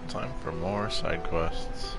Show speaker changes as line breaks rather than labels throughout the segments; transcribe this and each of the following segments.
Time for more side quests.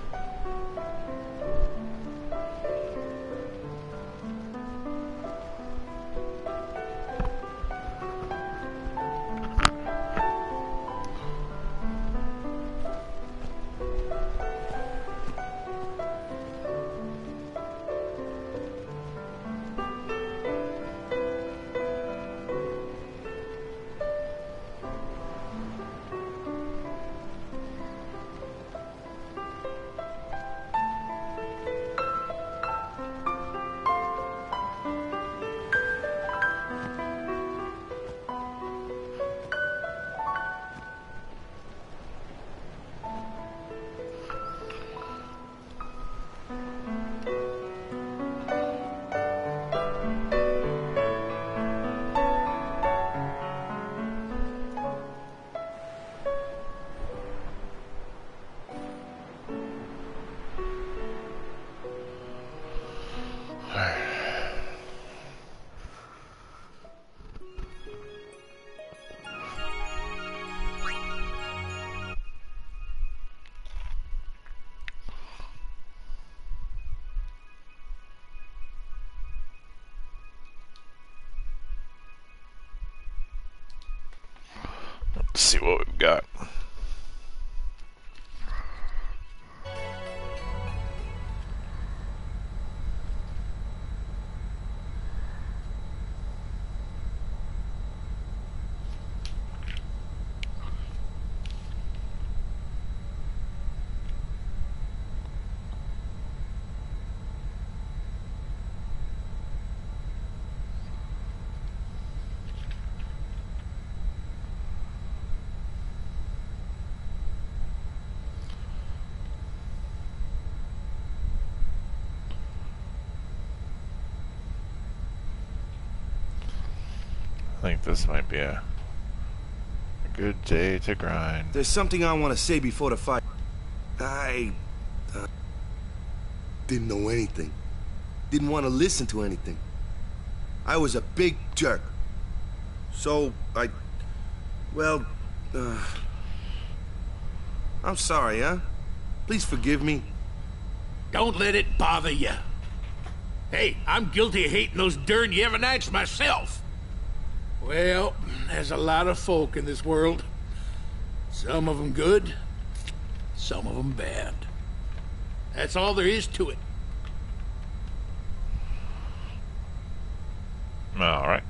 Let's see what we've got. I think this might be a good day to grind.
There's something I want to say before the fight. I didn't know anything. Didn't want to listen to anything. I was a big jerk. So, well, I'm sorry, huh? Please forgive me.
Don't let it bother you. Hey, I'm guilty of hating those darn Yevonites myself. Well, there's a lot of folk in this world. Some of them good, some of them bad. That's all there is to it.
All right.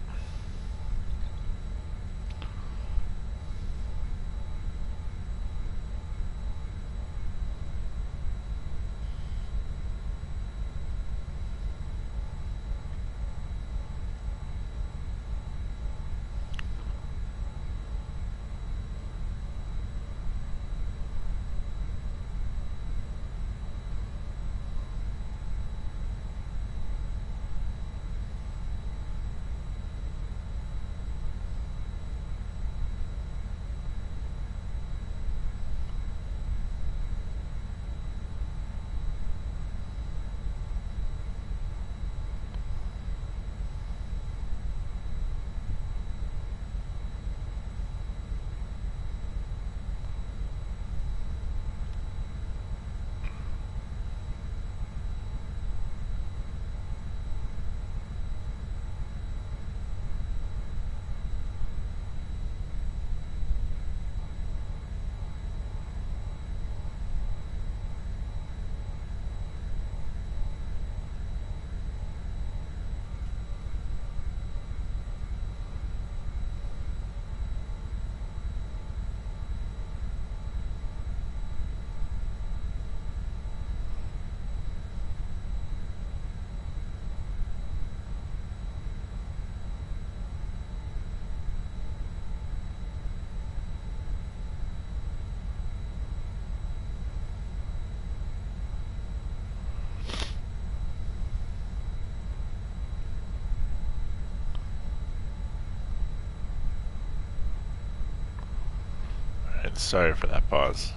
Sorry for that pause.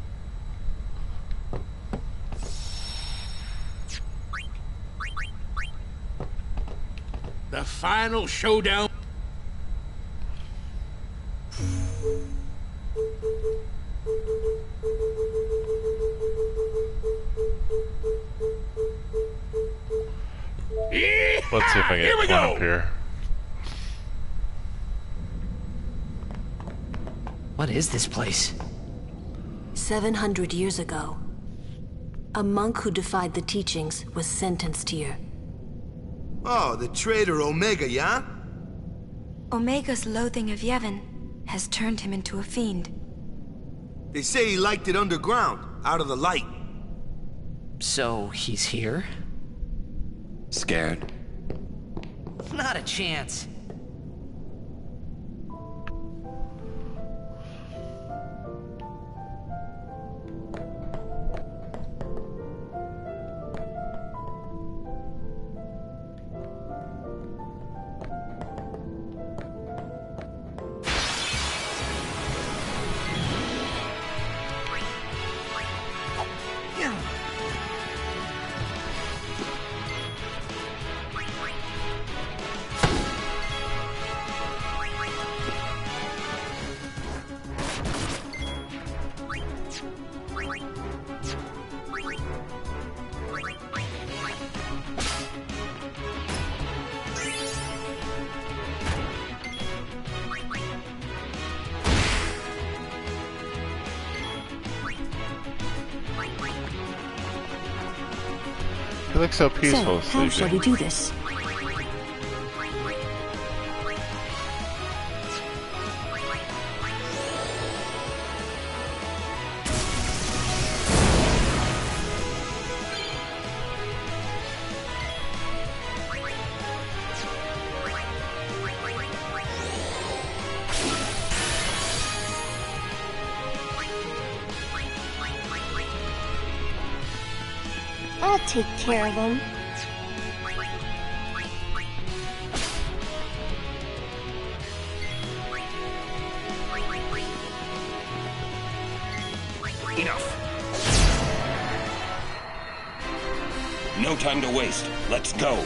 The final showdown.
Let's see if I
Here
get
we
one
go.
up here.
What is this place?
700 years ago, a monk who defied the teachings was sentenced here.
Oh, the traitor Omega, yeah?
Omega's loathing of Yevon has turned him into a fiend.
They say he liked it underground, out of the light.
So, he's here?
Scared?
Not a chance.
You look so peaceful,
So, how shall we
sleeping.
do this?
I'll take care of him.
Enough! No time to waste. Let's go.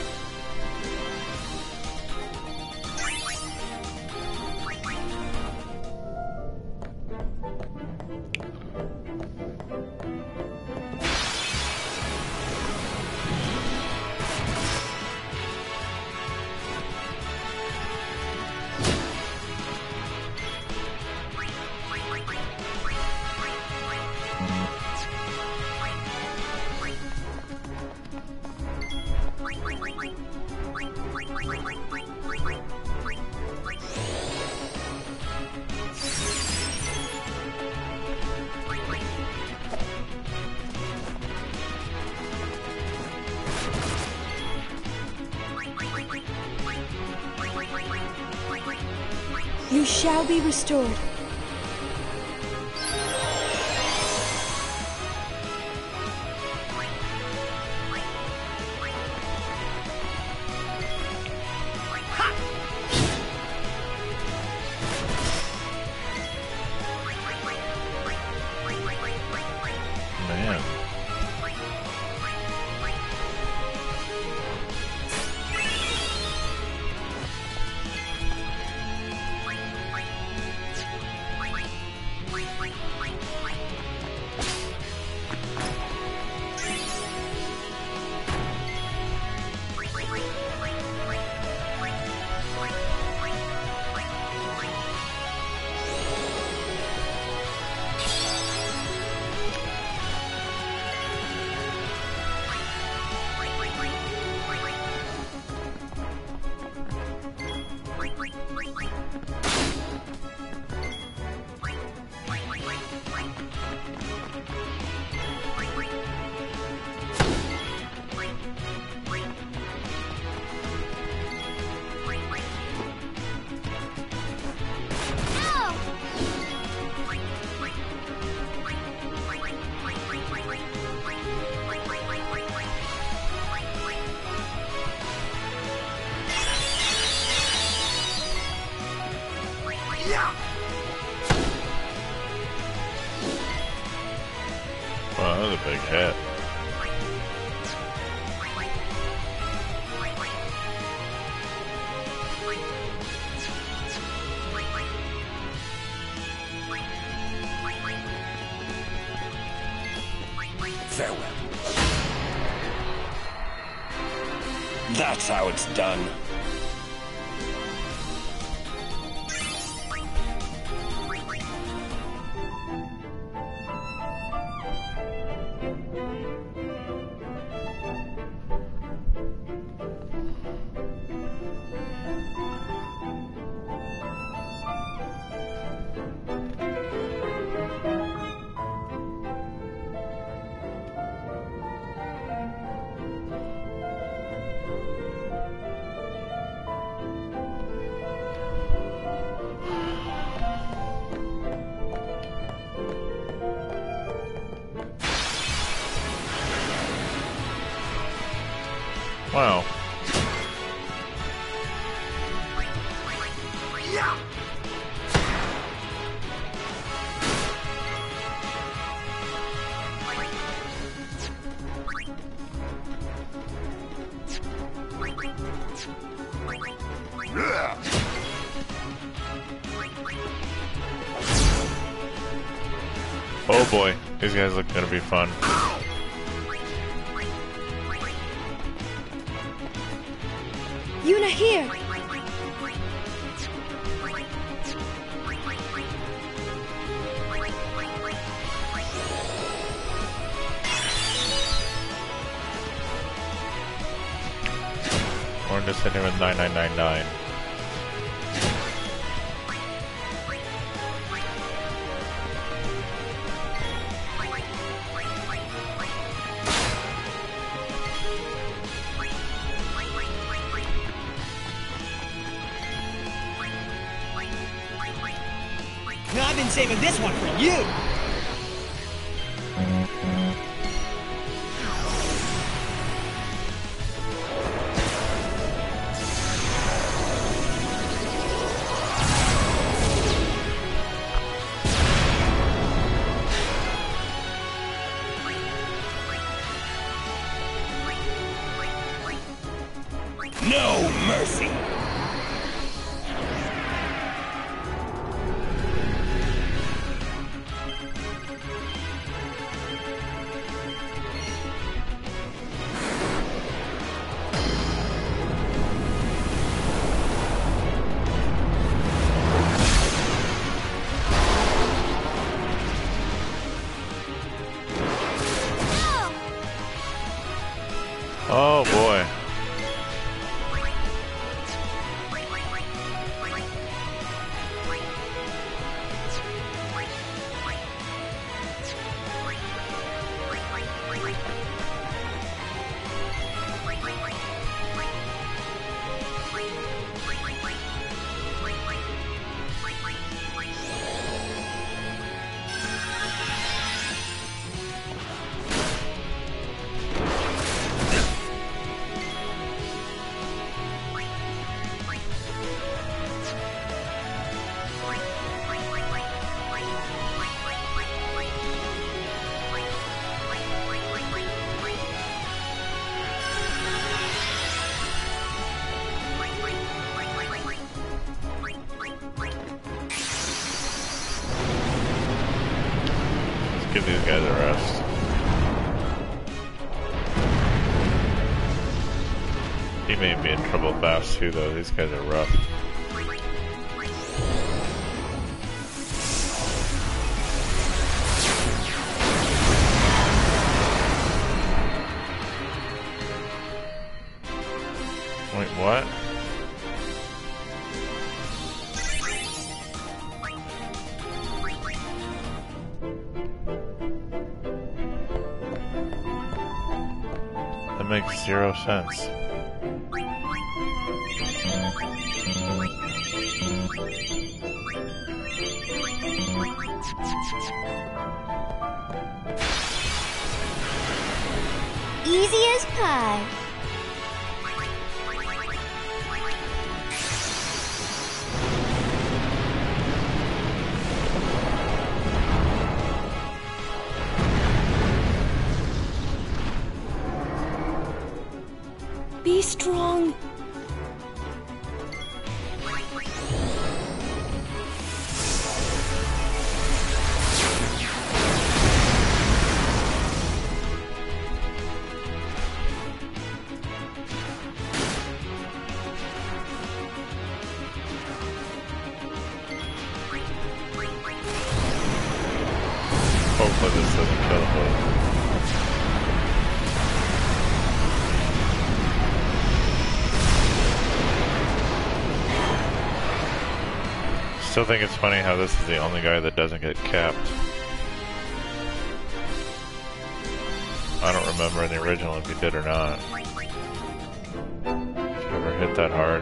You shall be restored.
Man. Wow, that's a big hit.
Farewell. That's how it's done.
Wow. Oh boy, these guys look gonna be fun.
Yuna here!
Or just hit him with 9999.
Now I've been saving this one for you!
No mercy!
Oh boy. Give these guys a rest. He may be in trouble fast too though, these guys are rough. Wait, what? That makes 0 sense.
Easy as pie. Be strong.
Hopefully this doesn't kill the boat. Still think it's funny how this is the only guy that doesn't get capped. I don't remember in the original if he did or not. Never hit that hard.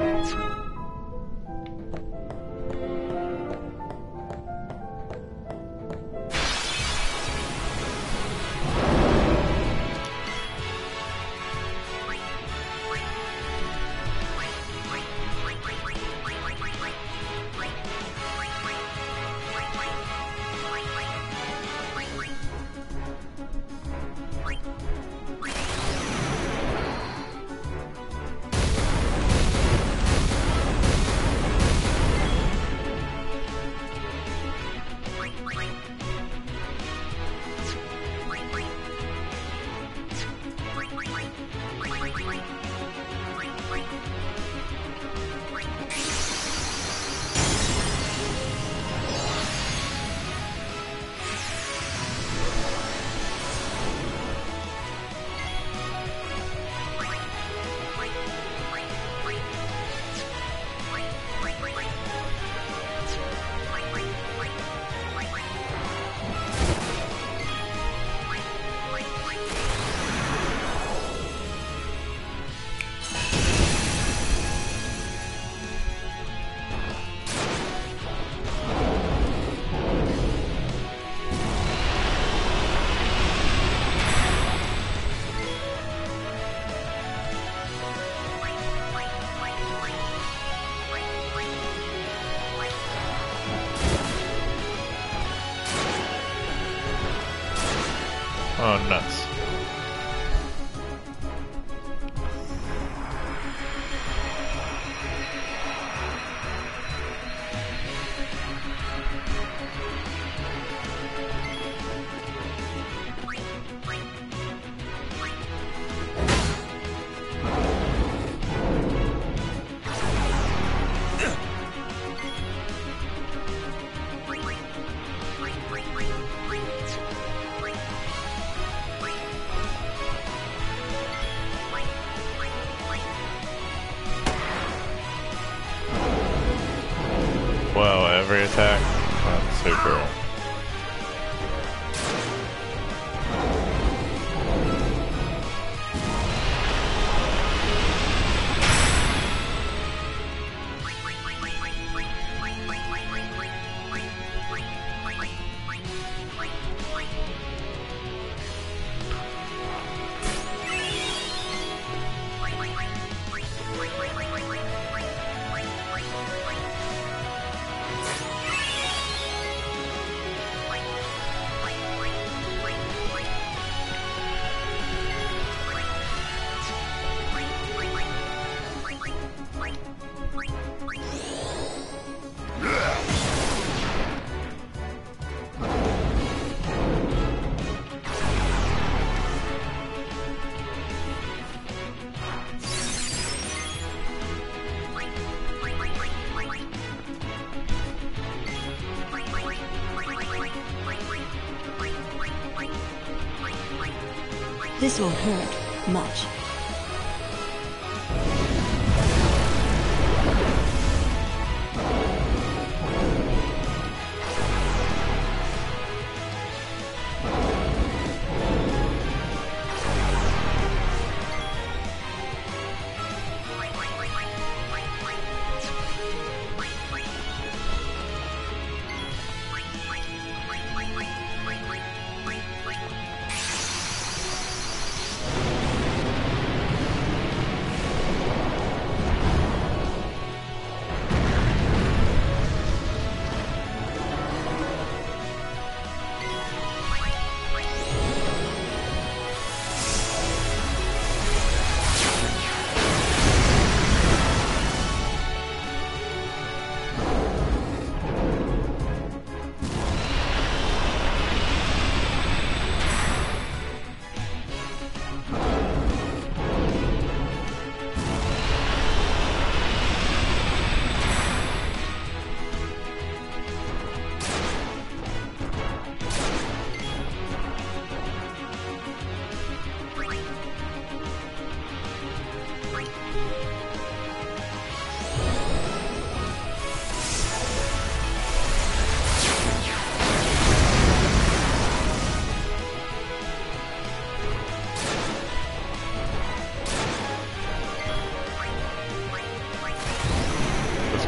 Oh, nuts. Wow, every attack? That's super.
This won't hurt much.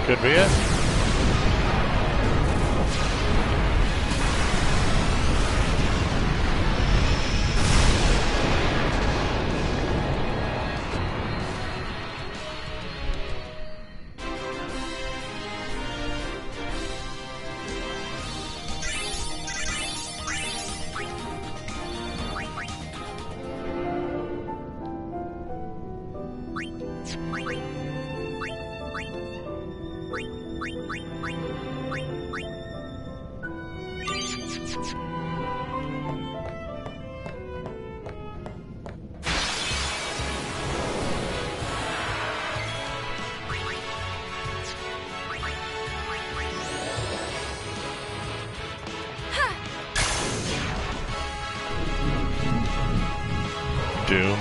Could be it. Doom.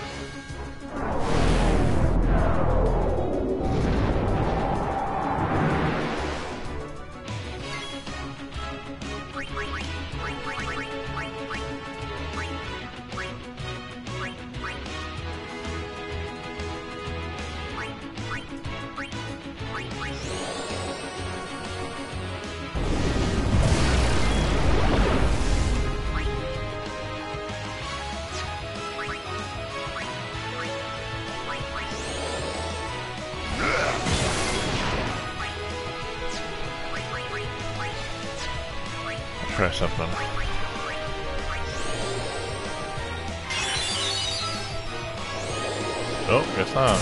Try something. Oh, guess not.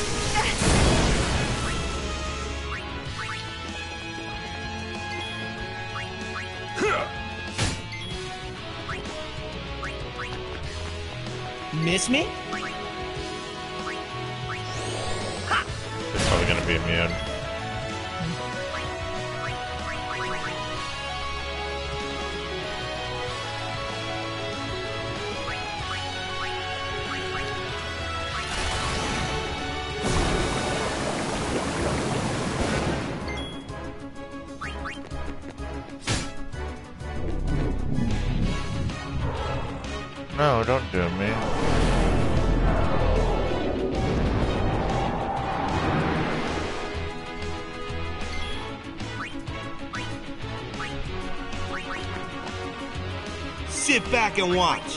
Miss me?
It's probably gonna be immune. No, don't do me.
Sit back and watch.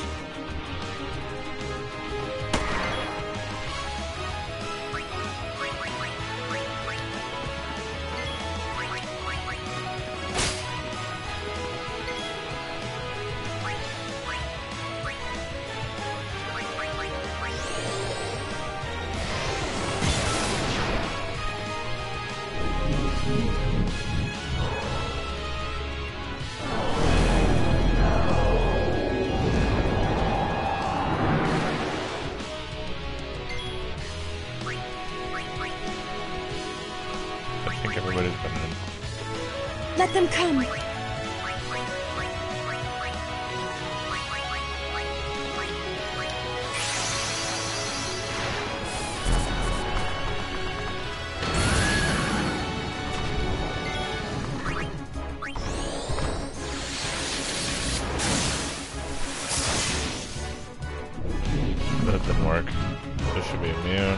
Let them come.
That didn't work. This should be immune.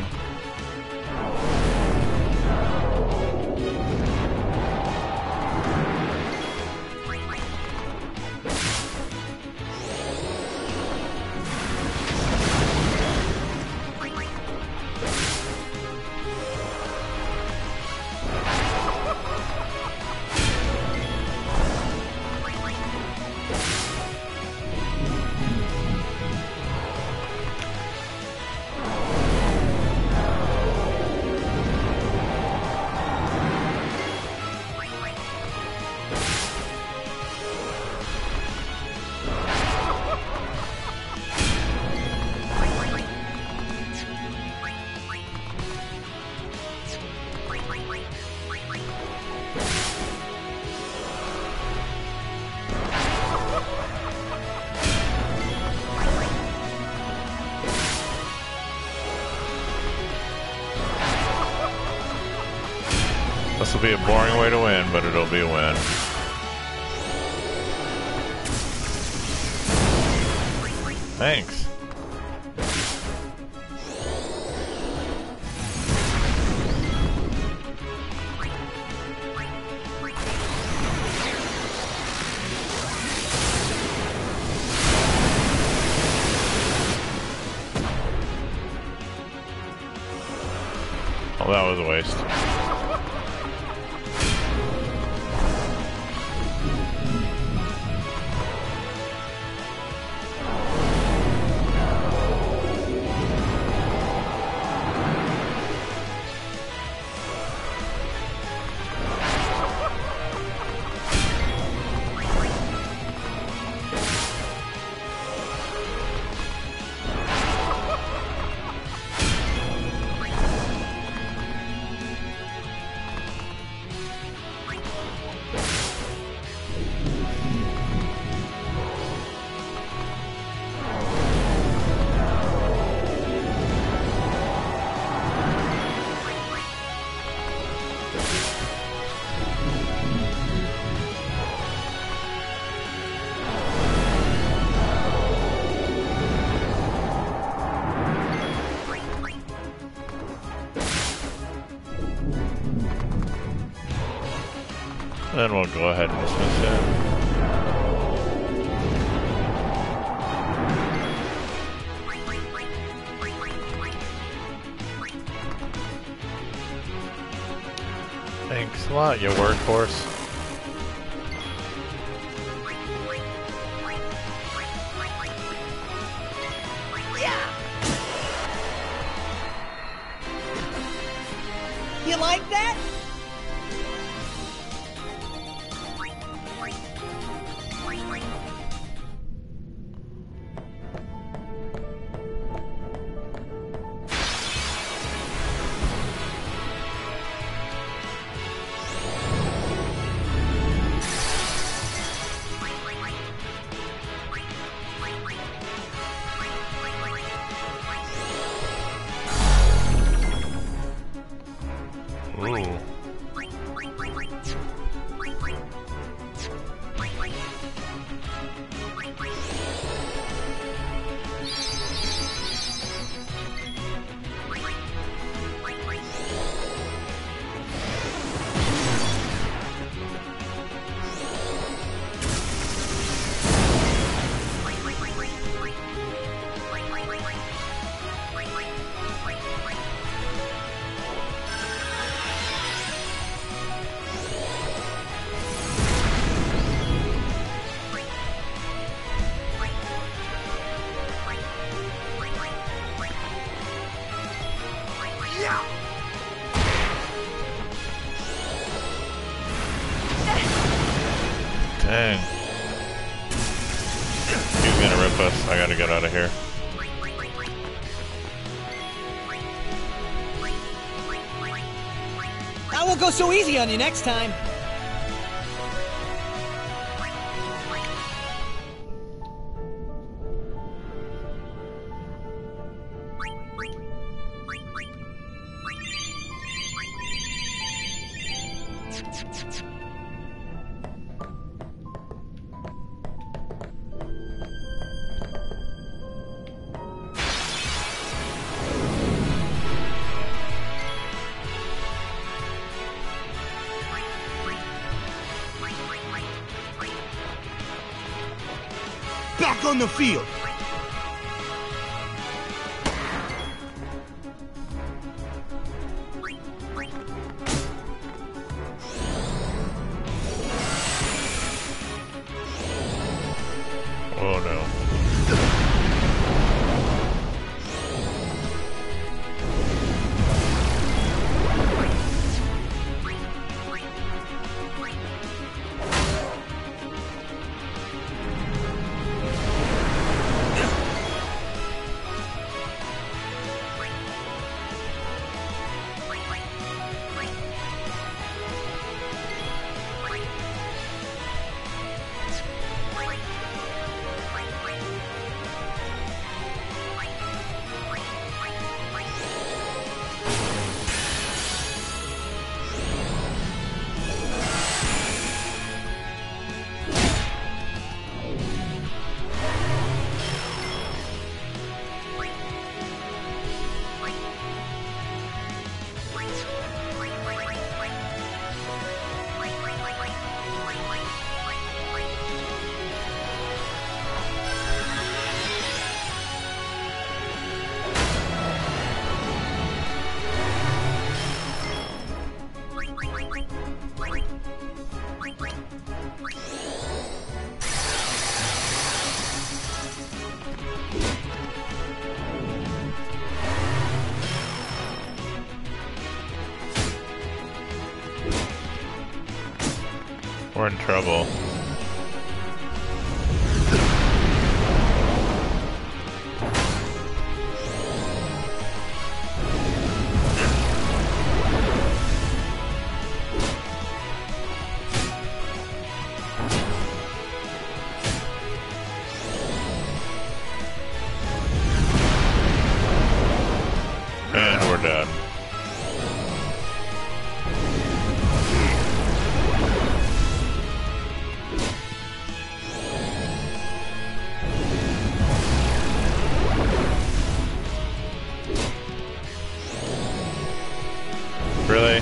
This will be a boring way to win, but it'll be a win. Thanks. Well, that was a waste. Then we'll go ahead and dismiss it. Thanks a lot, you workhorse.
You like that?
Dang. He's gonna rip us. I gotta get out of here.
I won't go so easy on you next time.
Back on the field.
Oh no. We're in trouble. And we're done. Really?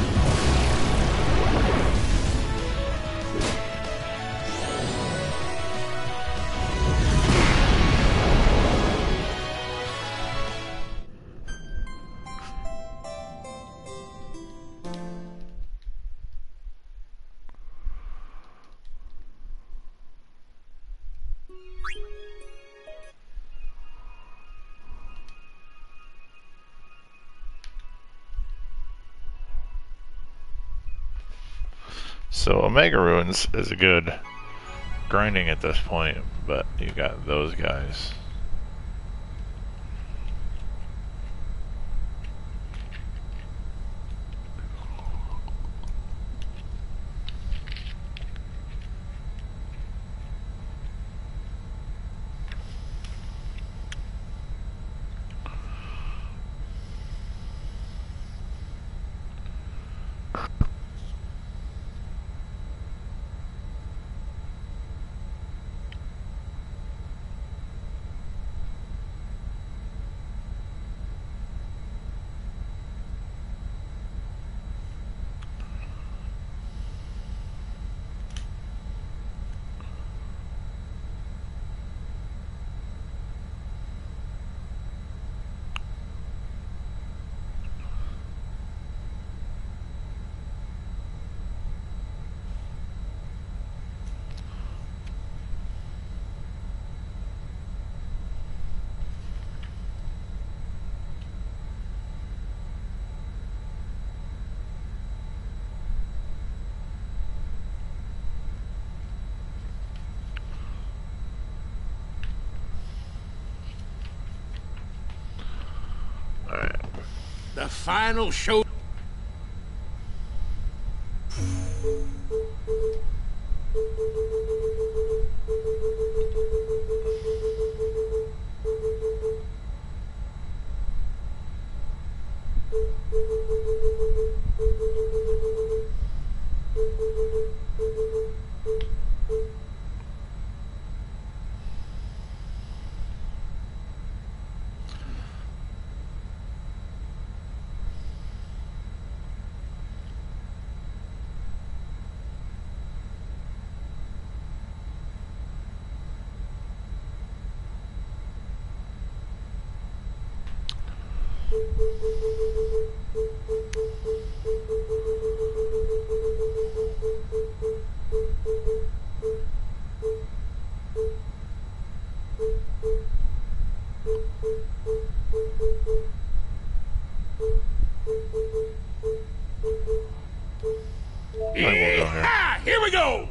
So Omega Ruins is a good grinding at this point, but you got those guys.
The final show. Yeah, here we go.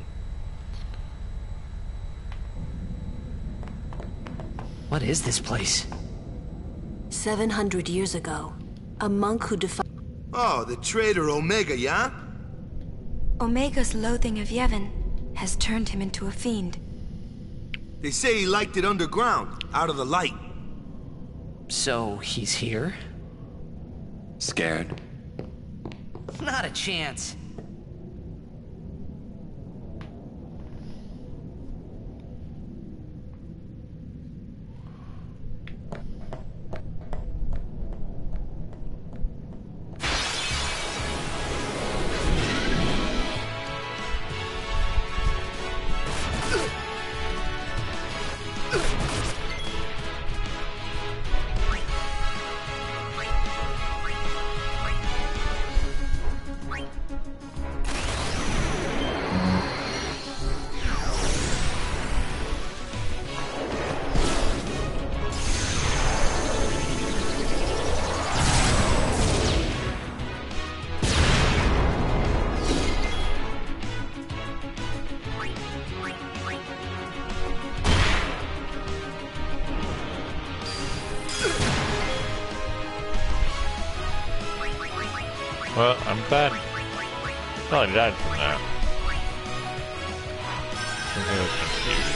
What is this place?
700 years ago, a monk who defied...
Oh, the traitor Omega, yeah?
Omega's loathing of Yevon has turned him into a fiend.
They say he liked it underground, out of the light.
So he's here?
Scared?
Not a chance.
Well, I'm glad. Well, I died from that. I was confused.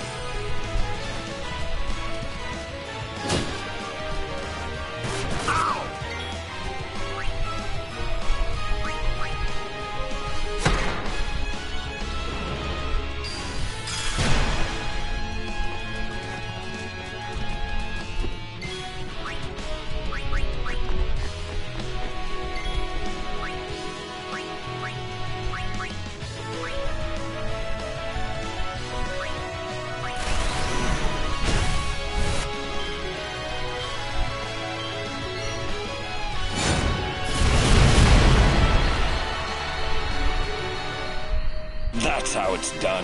That's how it's done.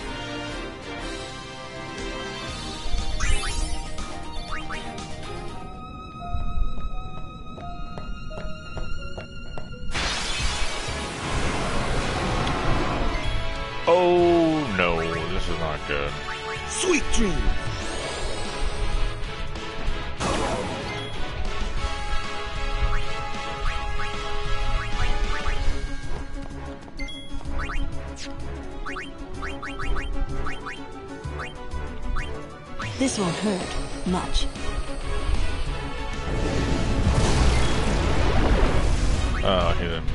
Oh no, this is not good.
Sweet dreams.
This won't hurt much.
Oh, he's immune.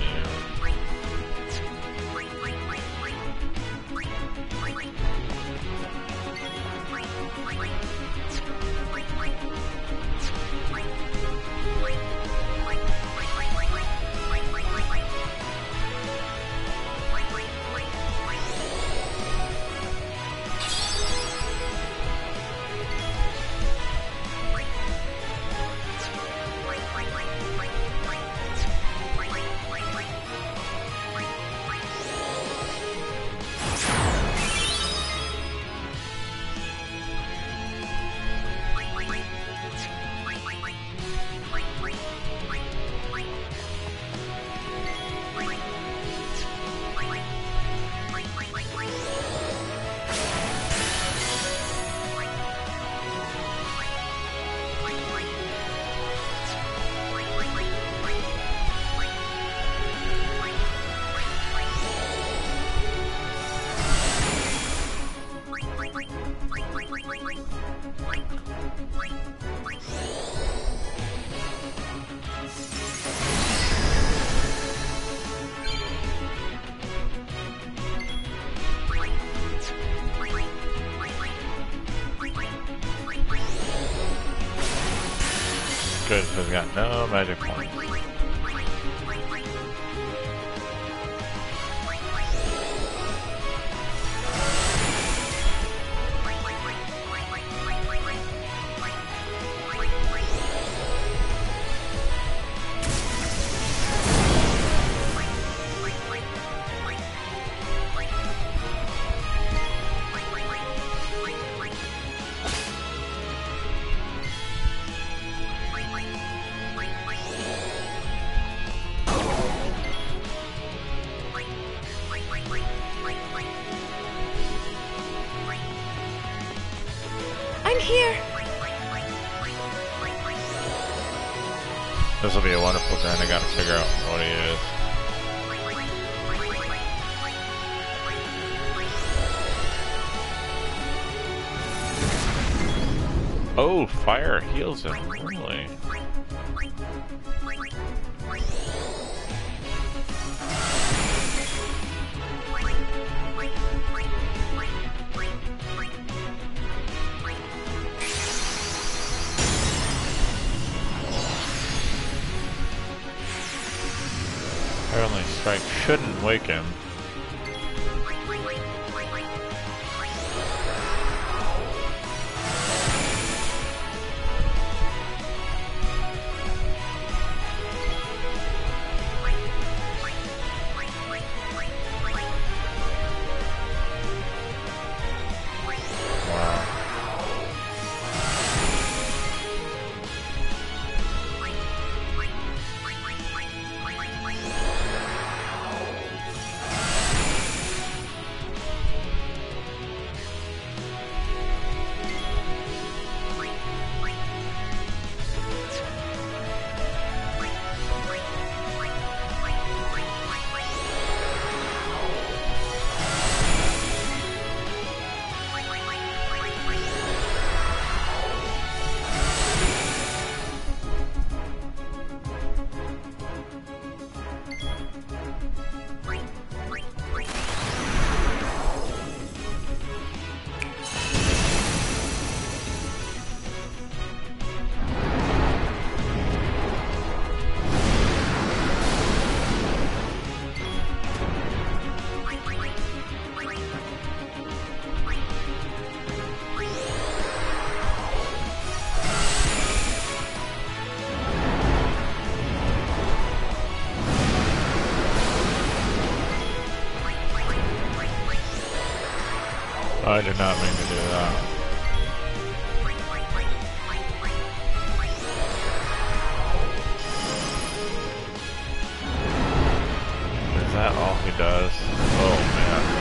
Good, because we got no magic points.
I'm here.
This will be a wonderful turn. I gotta figure out what he is. Oh, fire heals him, really? Apparently strike shouldn't wake him. I did not mean to do that. Is that all he does? Oh man.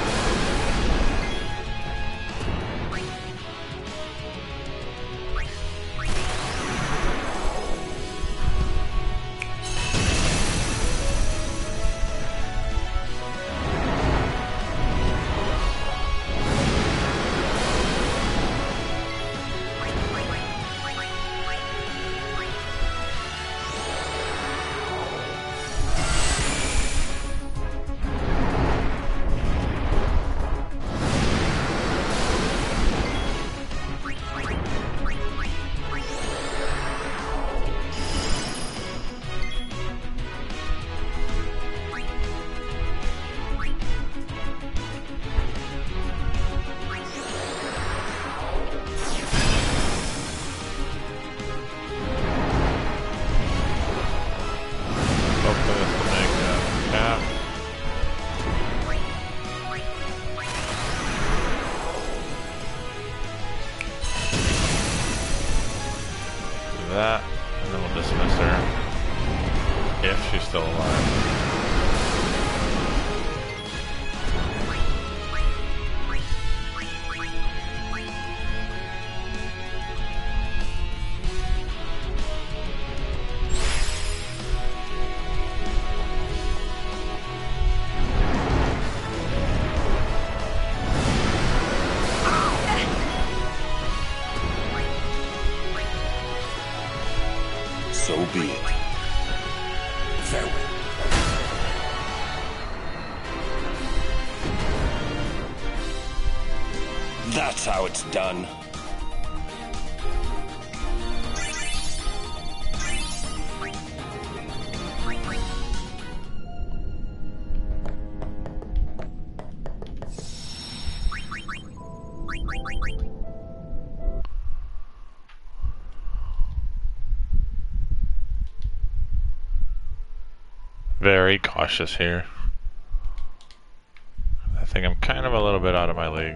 That, and then we'll dismiss her if she's still alive.
So be it. Farewell. That's how it's done.
Very cautious here. I think I'm kind of a little bit out of my league.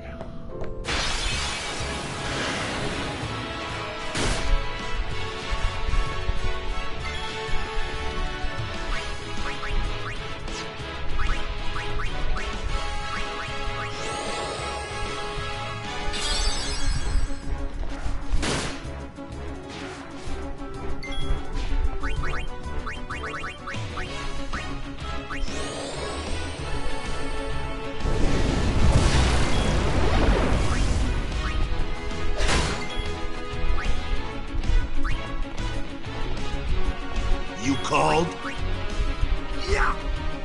You called? Yeah.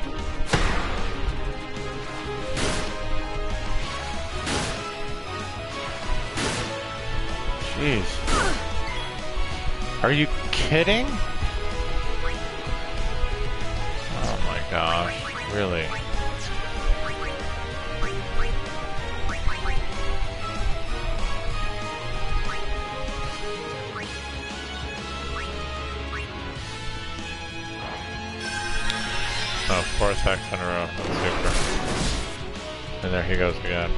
Jeez. Are you kidding? Oh my gosh, really? Oh, 4 attacks in a row. That's super. And there he goes again.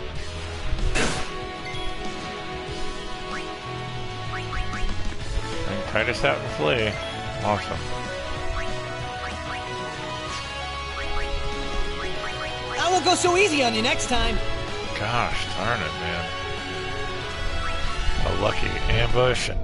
And Titus out and flee. Awesome.
I won't go so easy on you next time.
Gosh darn it, man. A lucky ambush and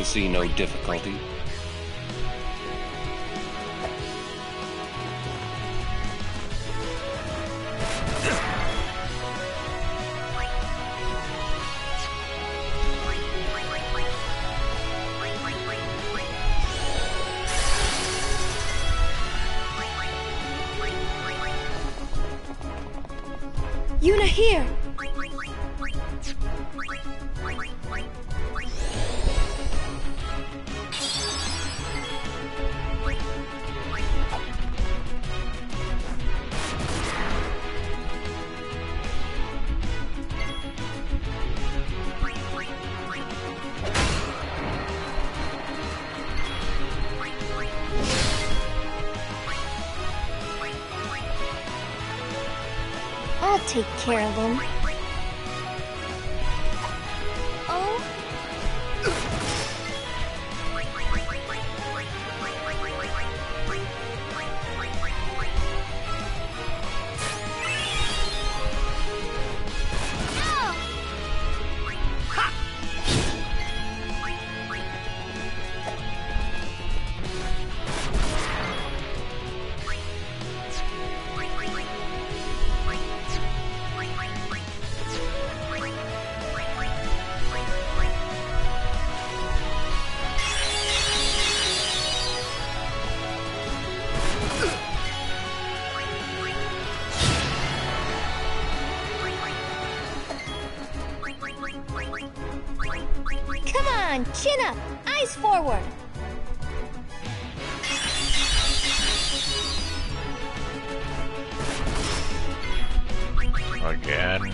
foresee no difficulty.
Yuna here!
I'll take care of him. Oh. Come on, chin up, eyes forward.
Again.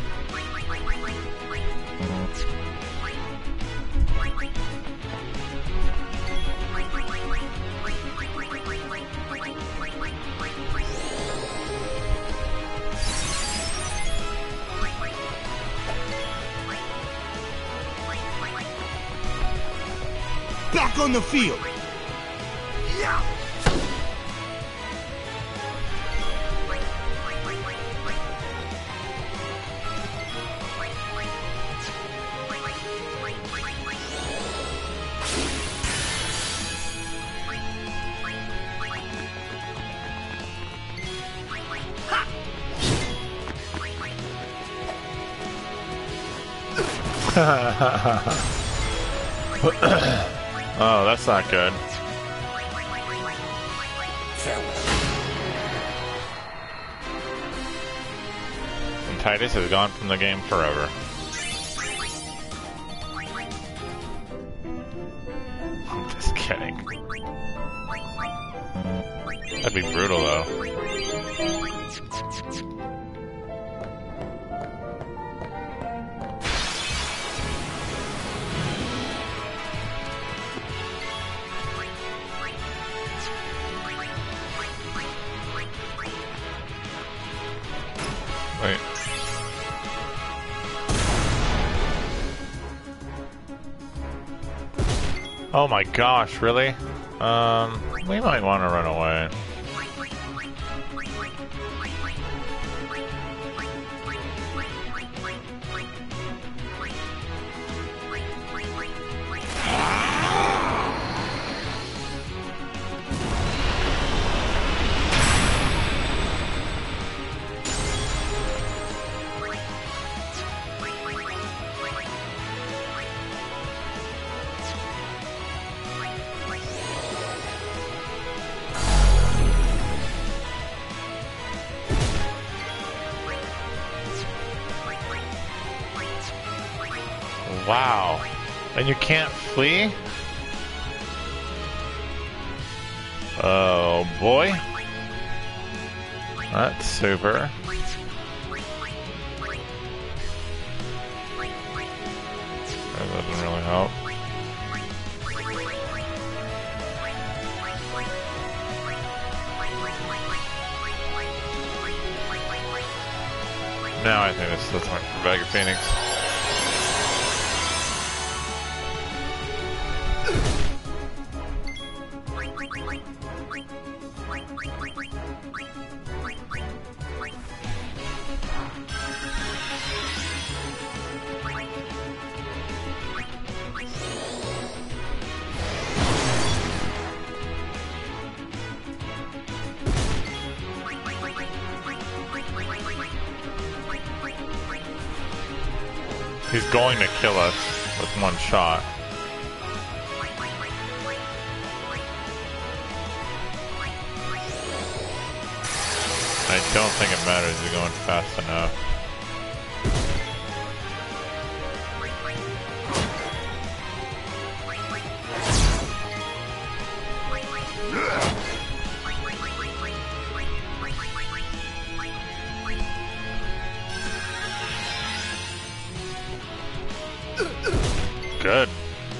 Back on the field. Yeah.
Oh, that's not good. And Titus has gone from the game forever. I'm just kidding. That'd be brutal, though. Wait. Oh my gosh, really? We might want to run away. Wow. And you can't flee? Oh boy. That's super. That doesn't really help. Now I think this looks like Vega Phoenix. He's going to kill us with one shot. I don't think it matters. You're going fast enough. Good.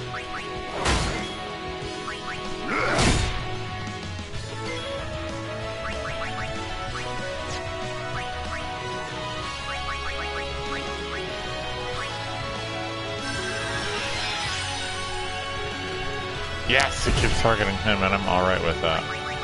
Yes, it keeps targeting him, and I'm alright with that.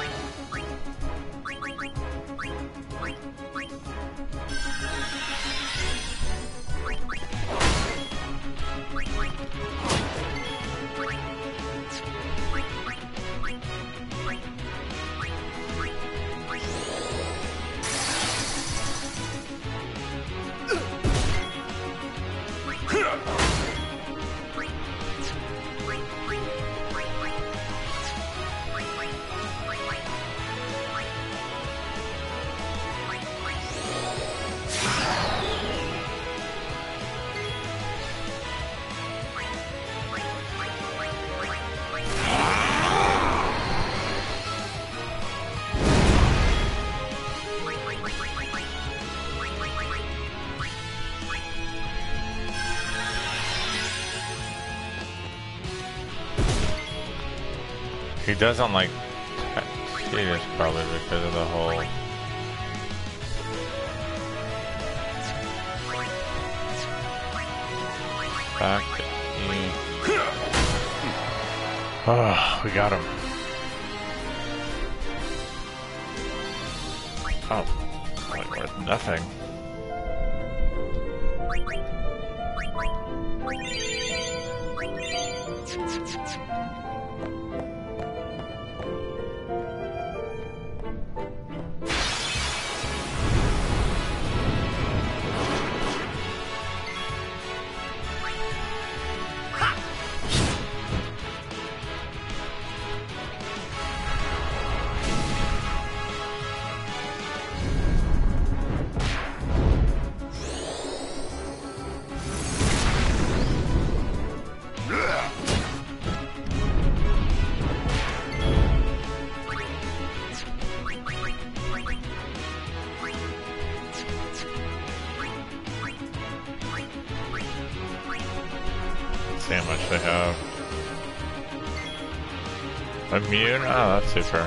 He doesn't like tattoos probably because of the whole fact that he... Oh, we got him. Oh, like worth nothing. See how much they have. Immune? Oh, that's super.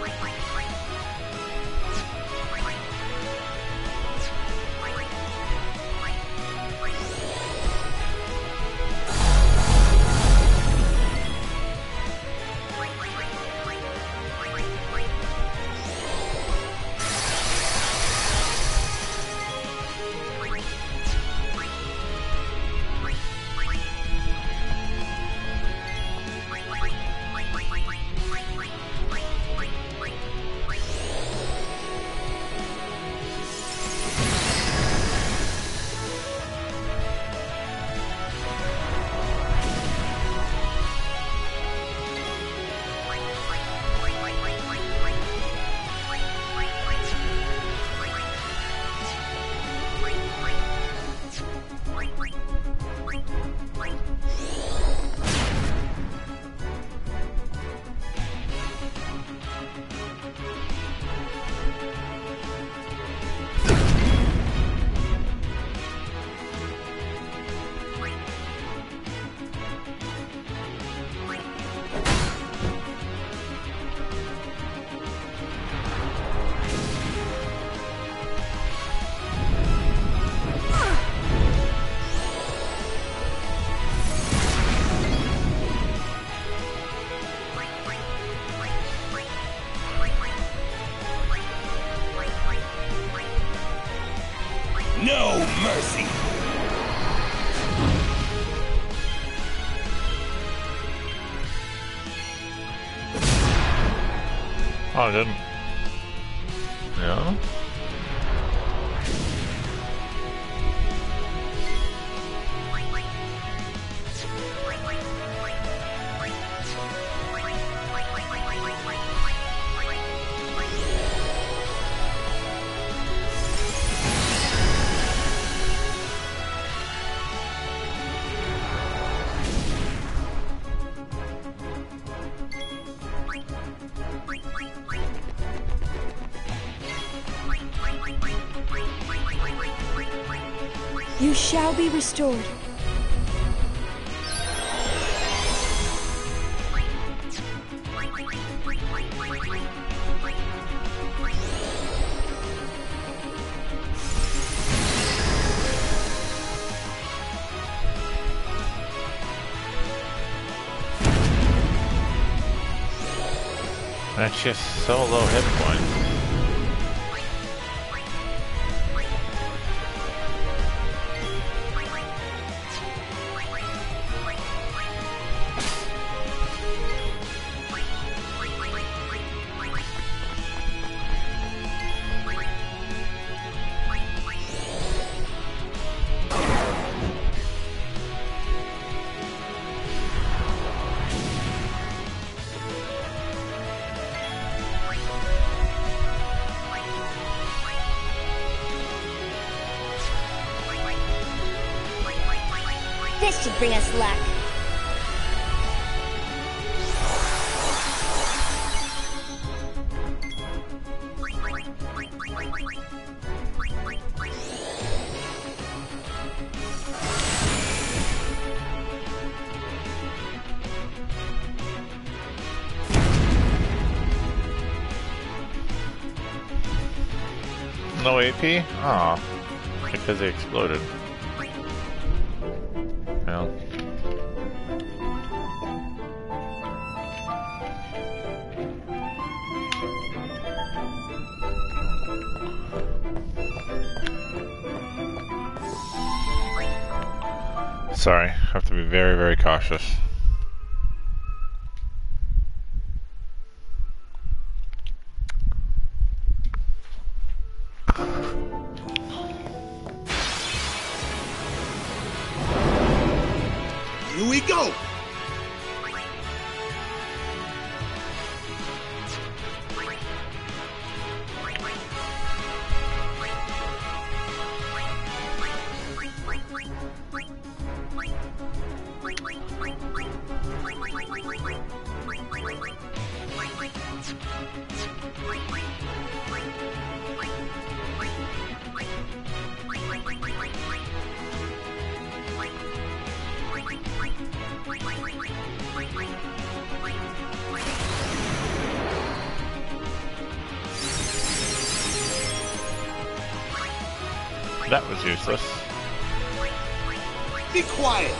No mercy!
Oh, I didn't. Yeah?
You shall be restored.
That's just so low hit points.
This should bring us luck.
No AP? Aw, because they exploded. Well. Sorry, have to be very, very cautious.
Here we go!
That was useless.
Be quiet!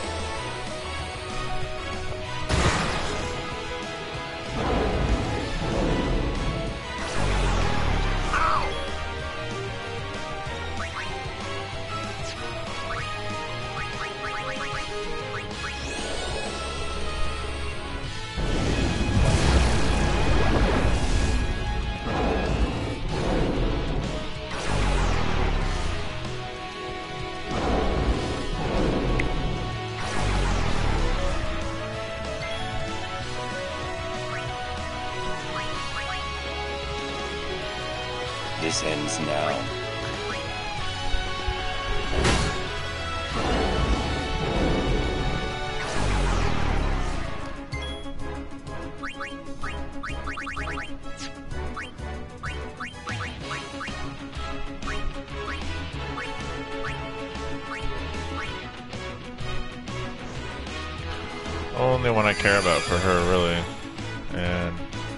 This ends now.
Only one I care about for her, really. And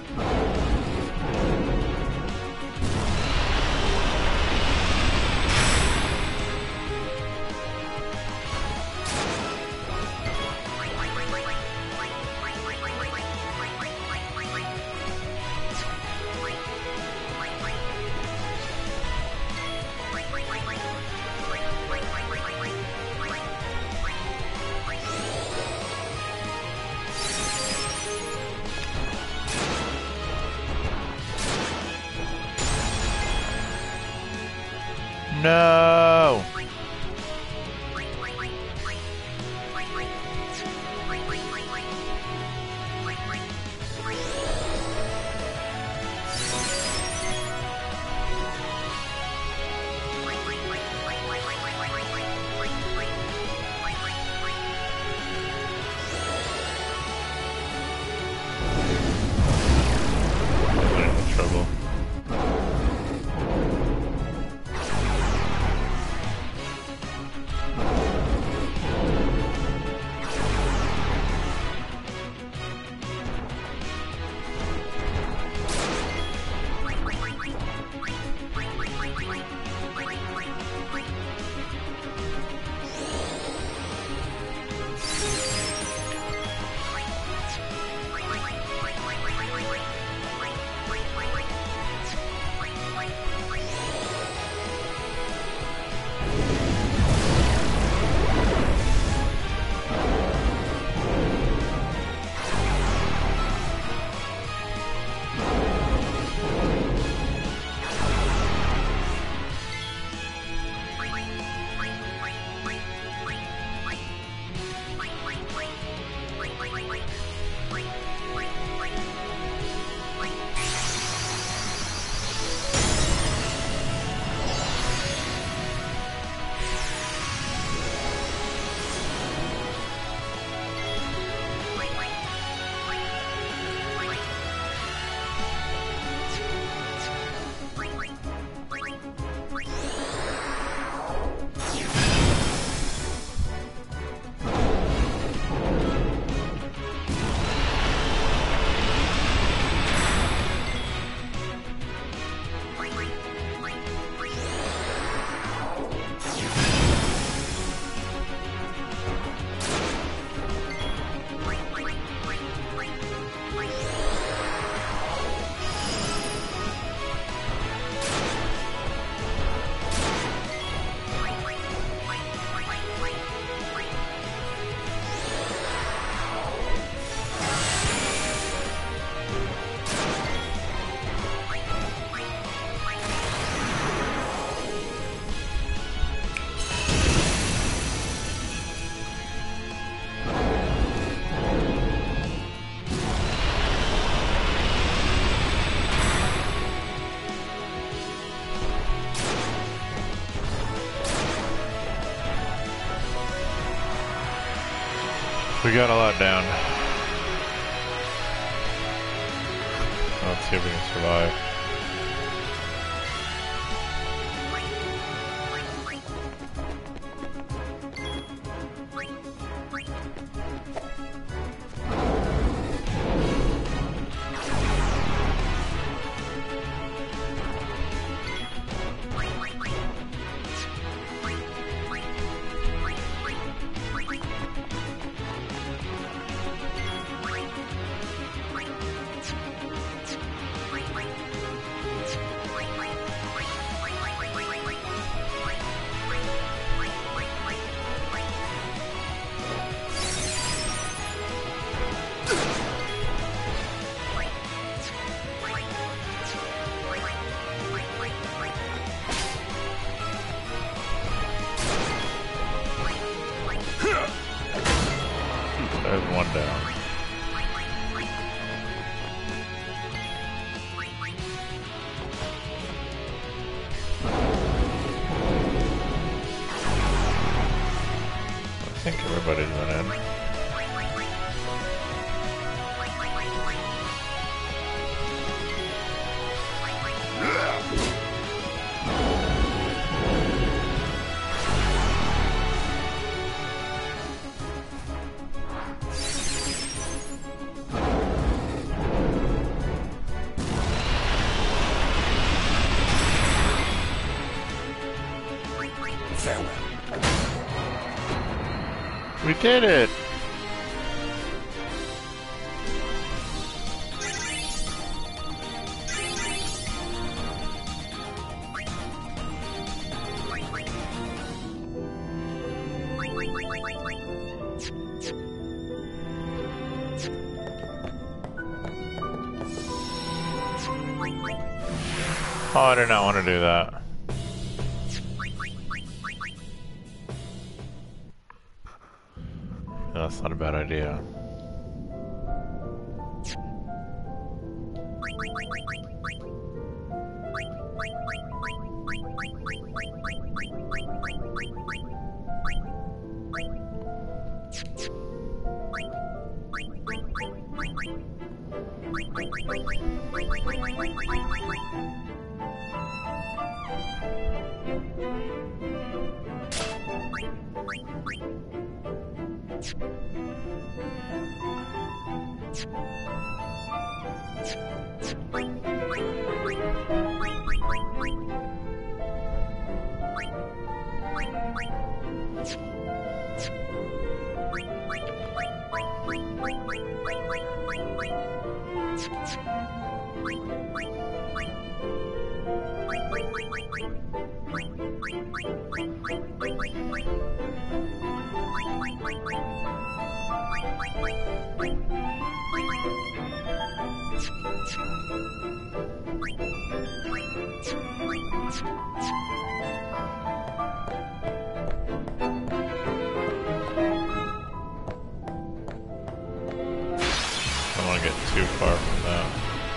no! I'm in trouble. We got a lot down. Let's see if we can survive. There's one down. I think everybody's been in. We did it! Oh, I did not want to do that. That's not a bad idea. I don't want to get too far from that.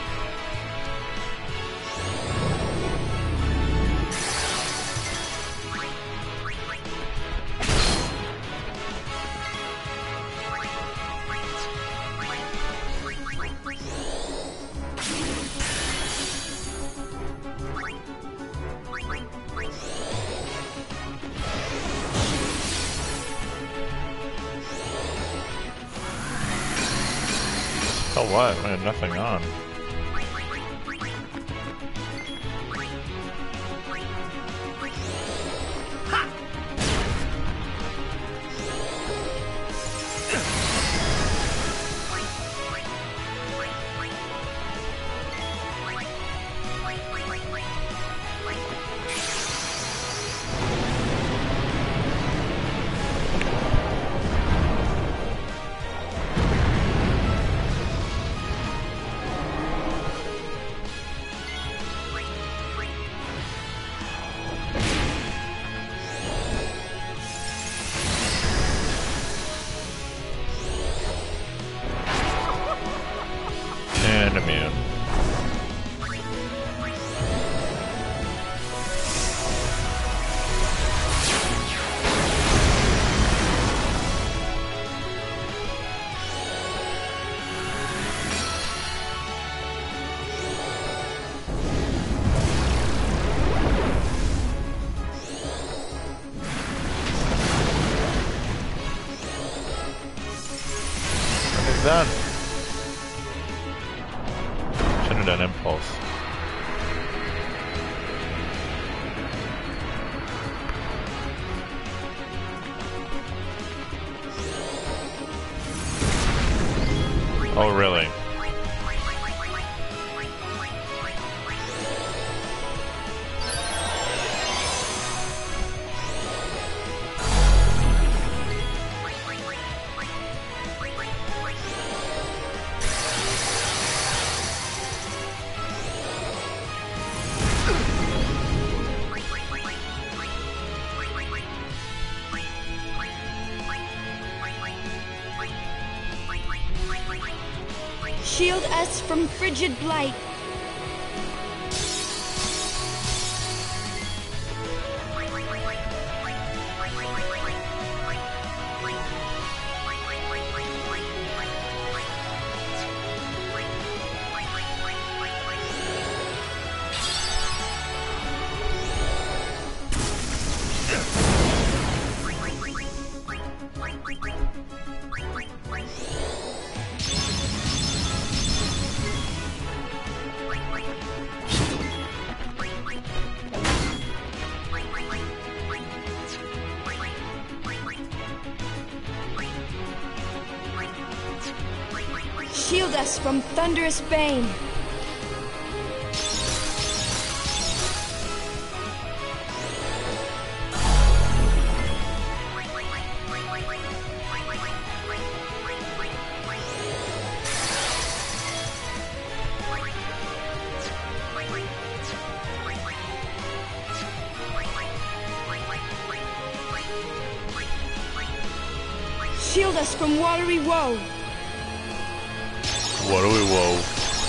Oh what? I had nothing on. Oh, really?
Shield us from frigid blight. Shield us from thunderous bane. Shield us from watery woe.
What do we whoa?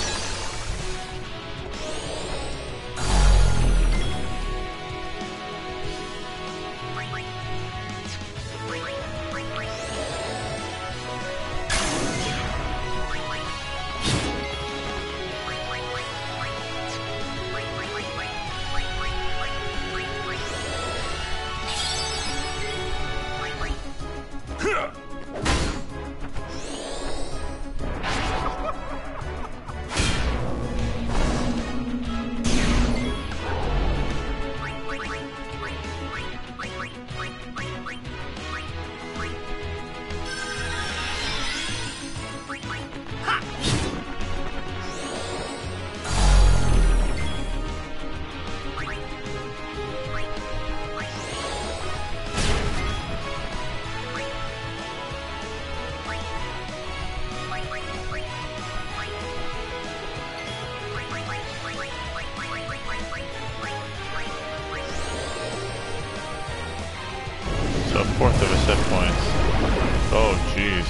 So a fourth of his hit points. Oh, jeez.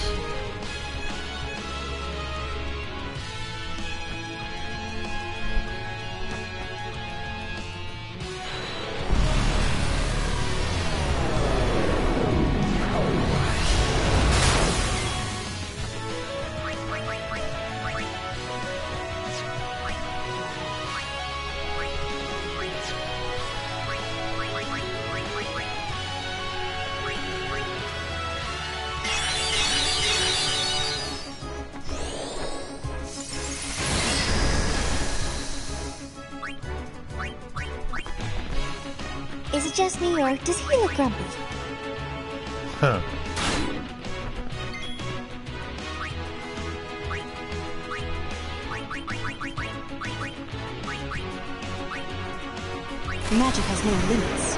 Is it just me, or does he look grumpy?
Huh.
Magic has no limits.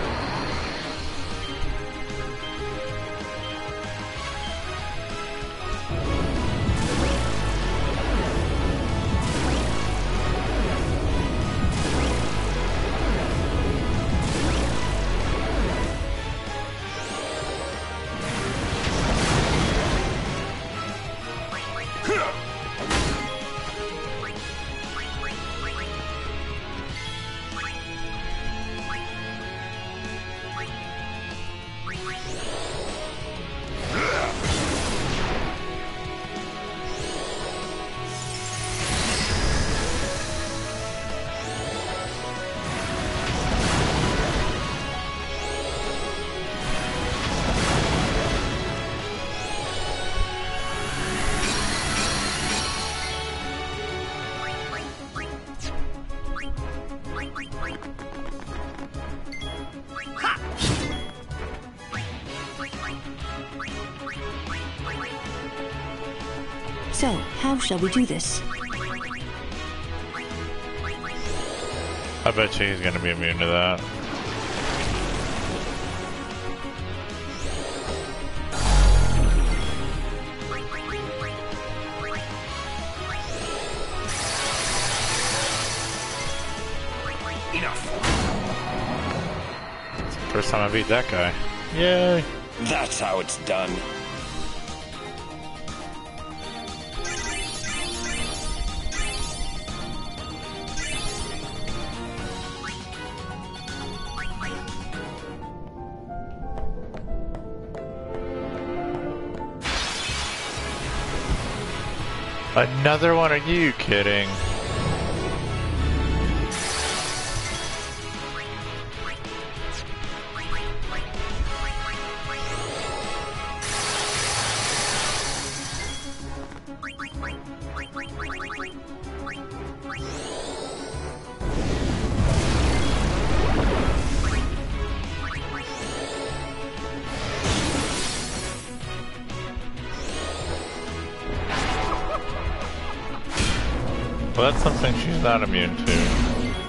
So, how shall we do this?
I bet you he's gonna be immune to that. First time I beat that guy. Yay!
That's how it's done.
Another one? Are you kidding? Well, that's something she's not immune to.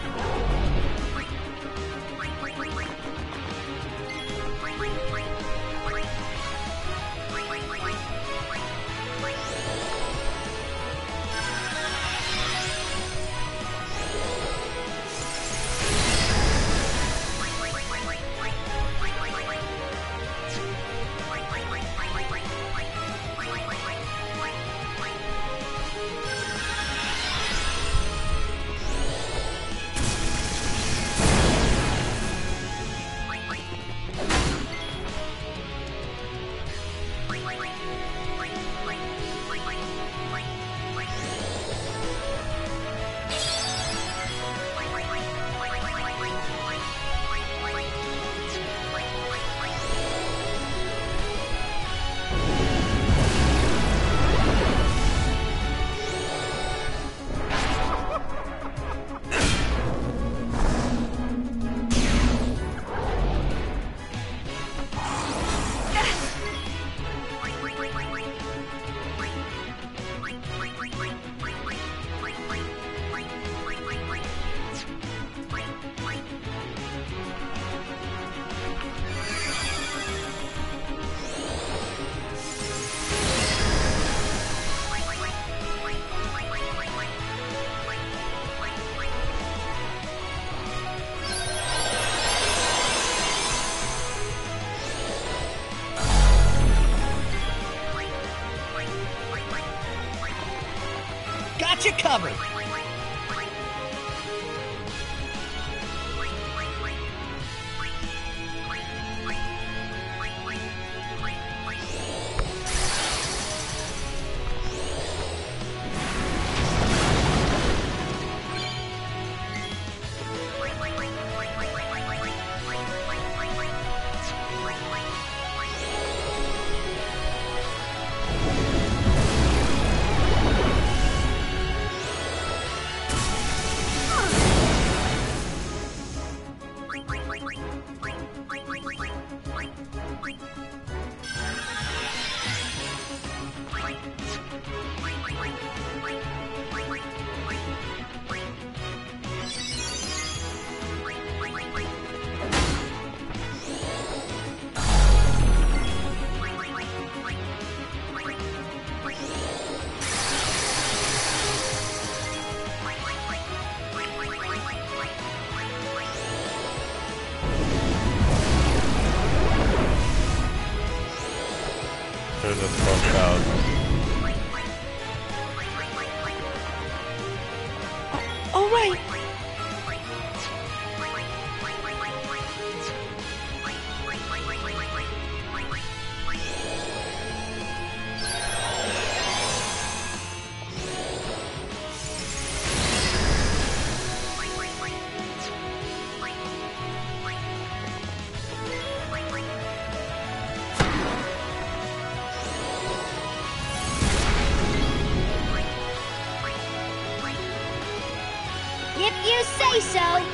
Got you covered.
There's a 12,000.
All right.
If you say so.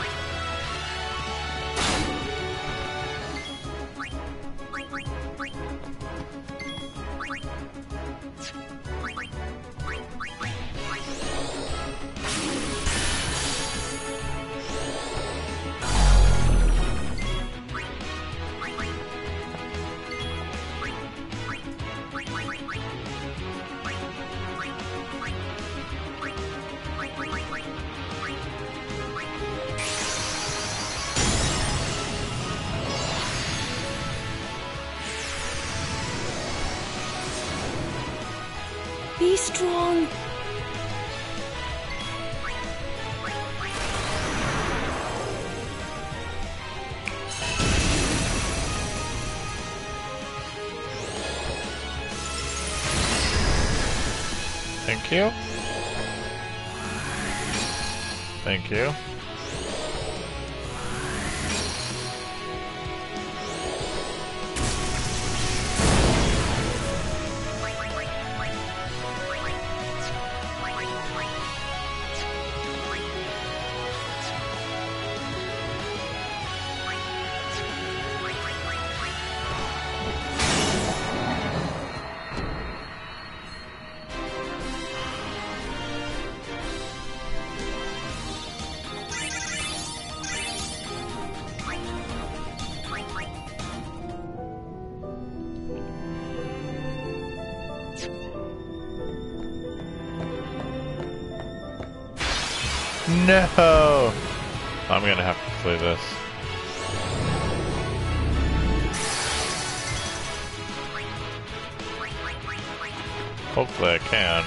Be strong.
Thank you. Thank you. No! I'm gonna have to play this. Hopefully I can.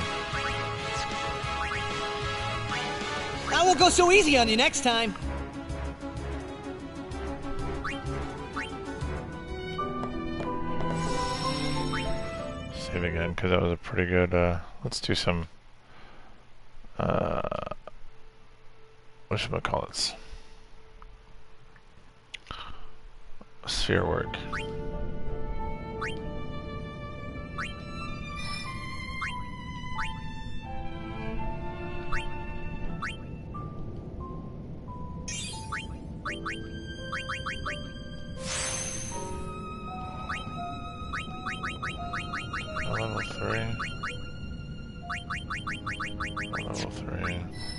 I won't go so easy on you next time.
Save again, because that was a pretty good, let's do some, whatchamacallits? Sphere work. Level 3. Level 3.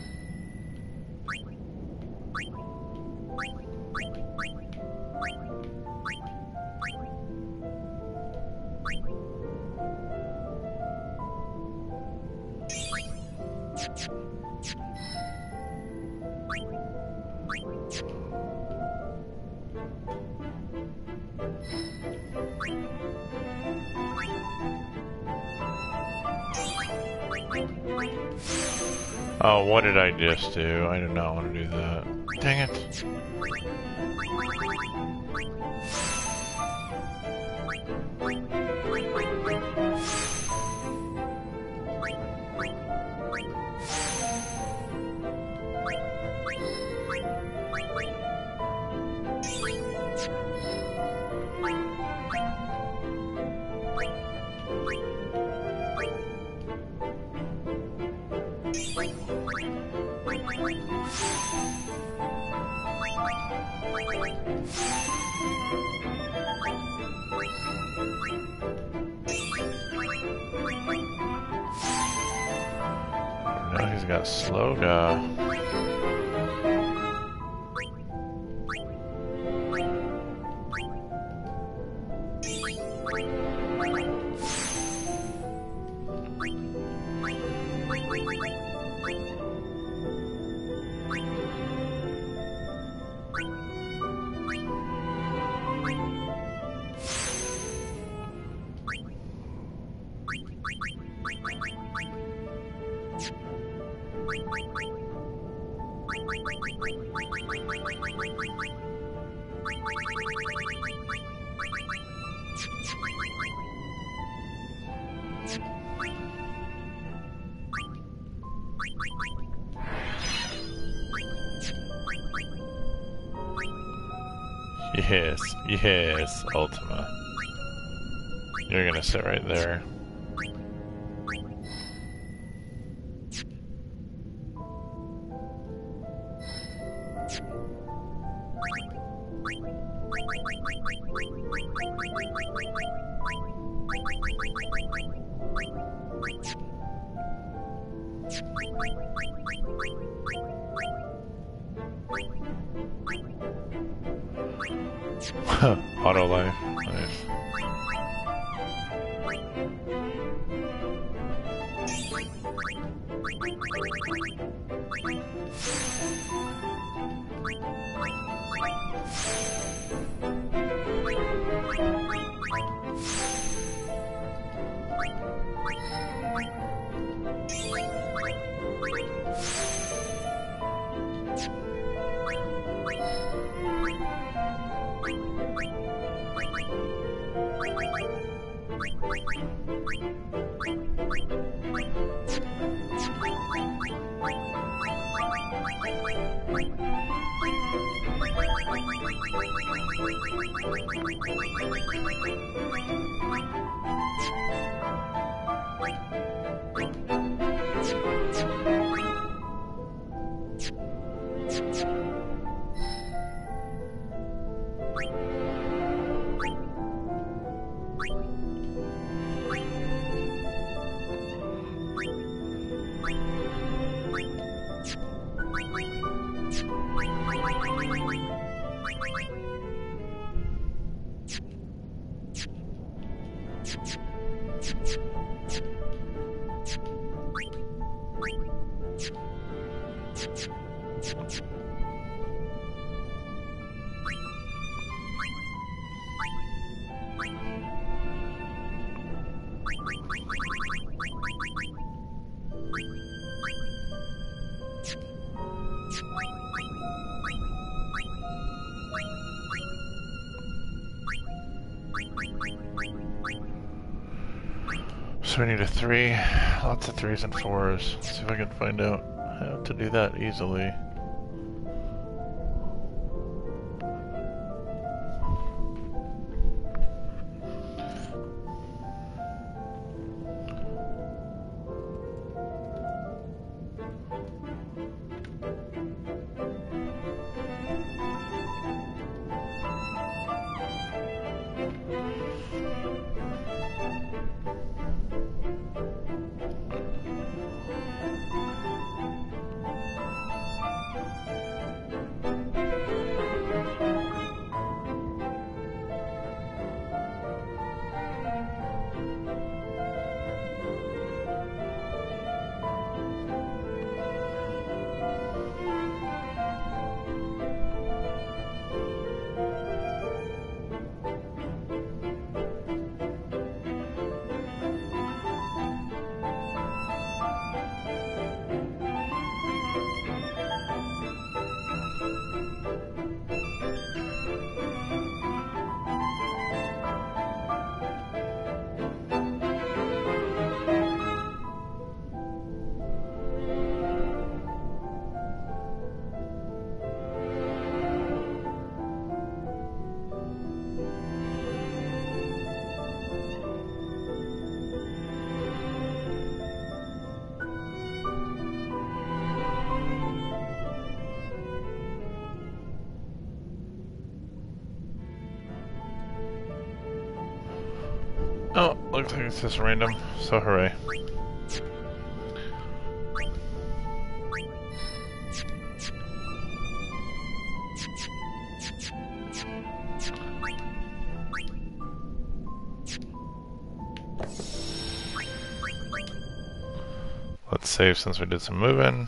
Oh, what did I just do? I did not want to do that. Dang it. Now he's got Sloga. Yes, yes, Ultima. You're gonna sit right there. Auto life. Nice. So we need a 3, lots of 3s and 4s. Let's see if I can find out how to do that easily. Oh, looks like it's just random, so hooray. Let's save since we did some moving.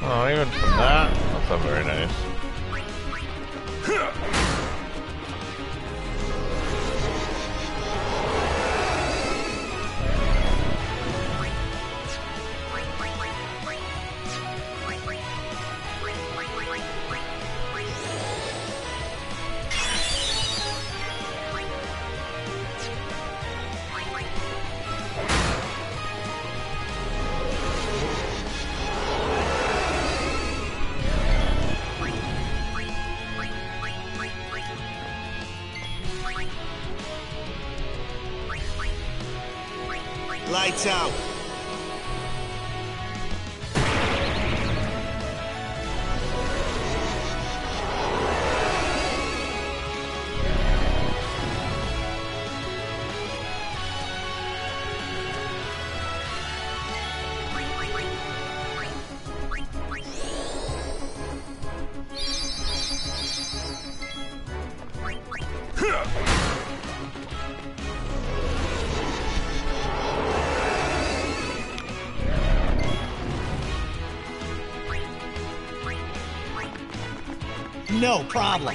Oh, even from that? That's not very nice.
Lights out.
No problem.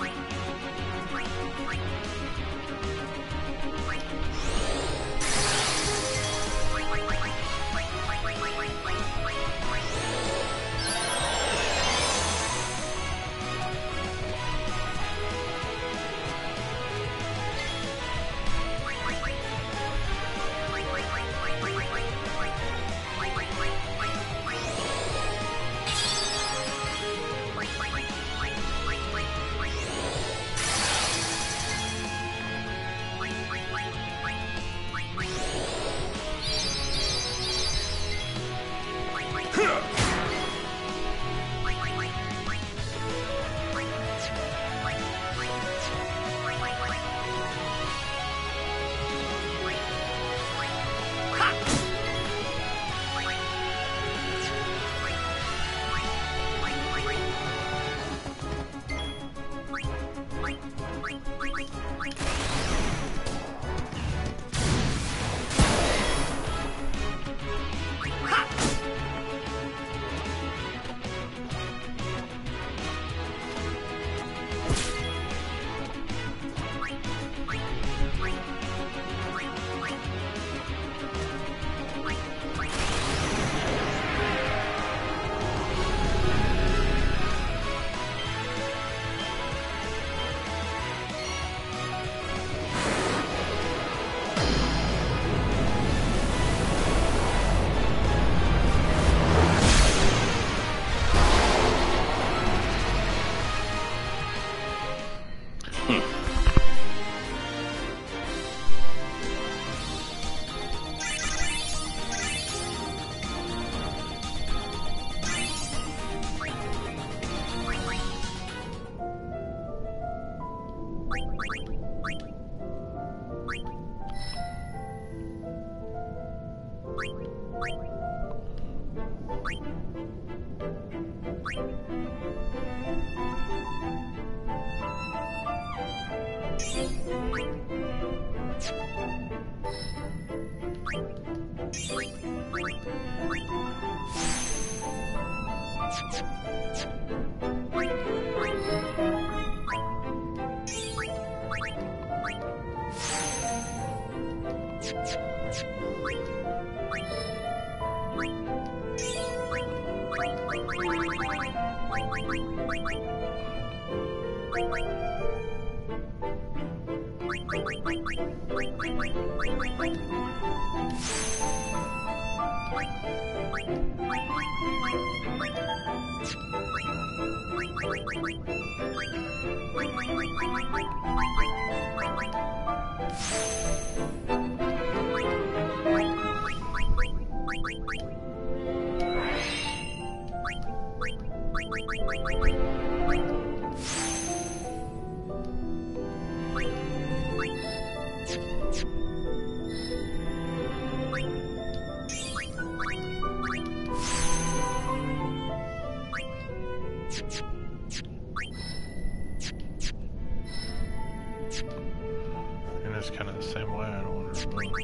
And it's kind of the same way. I don't want to remove.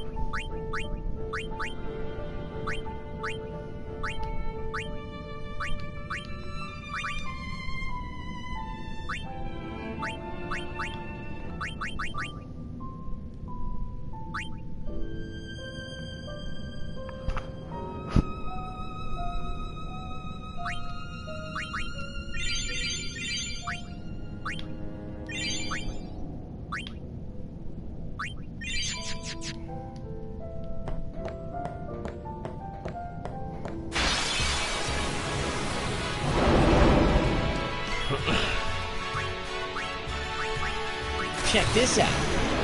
Check this out.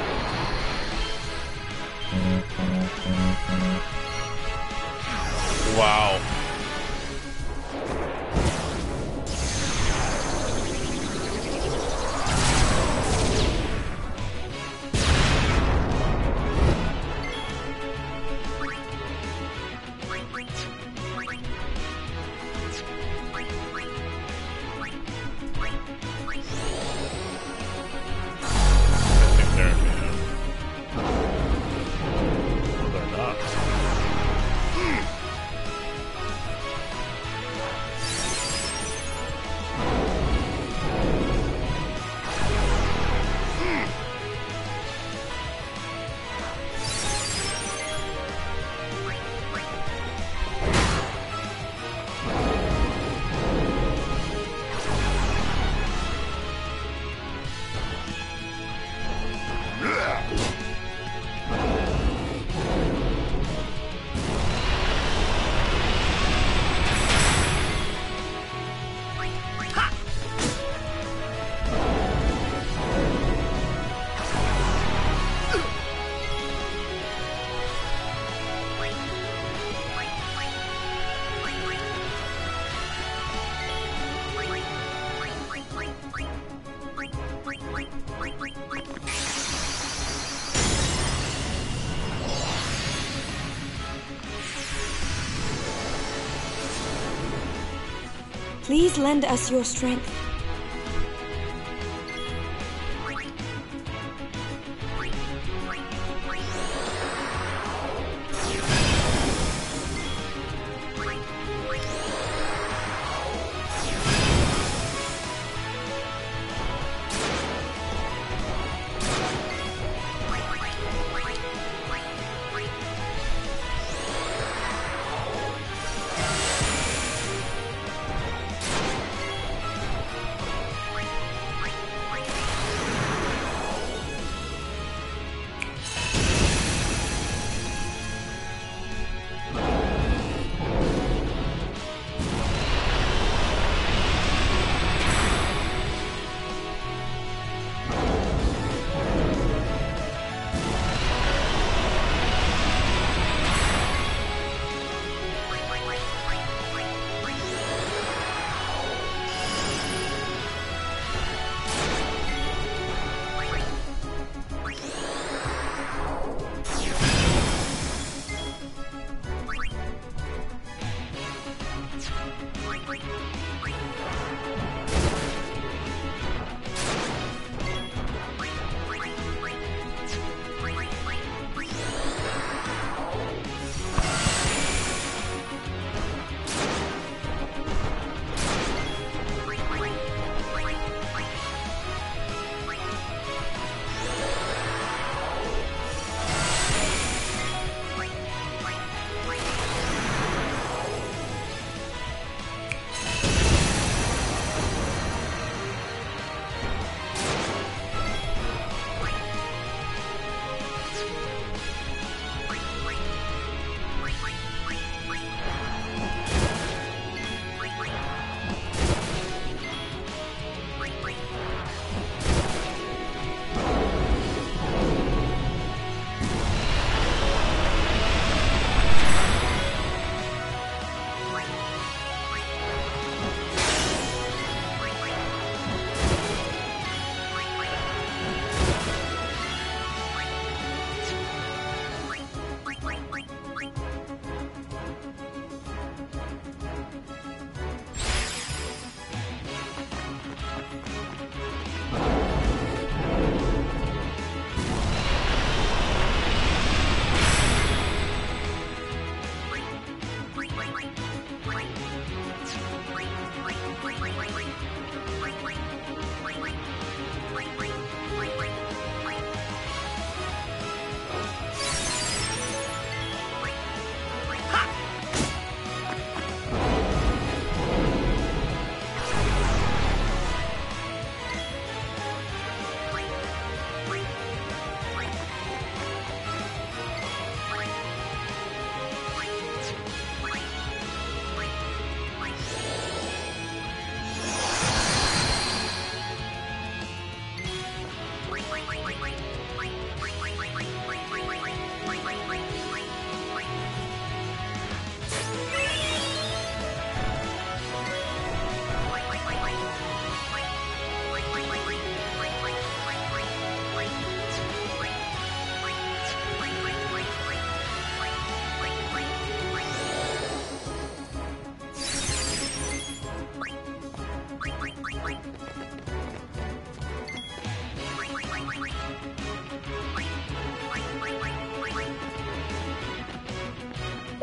Wow.
Please lend us your strength.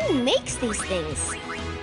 Who makes these things?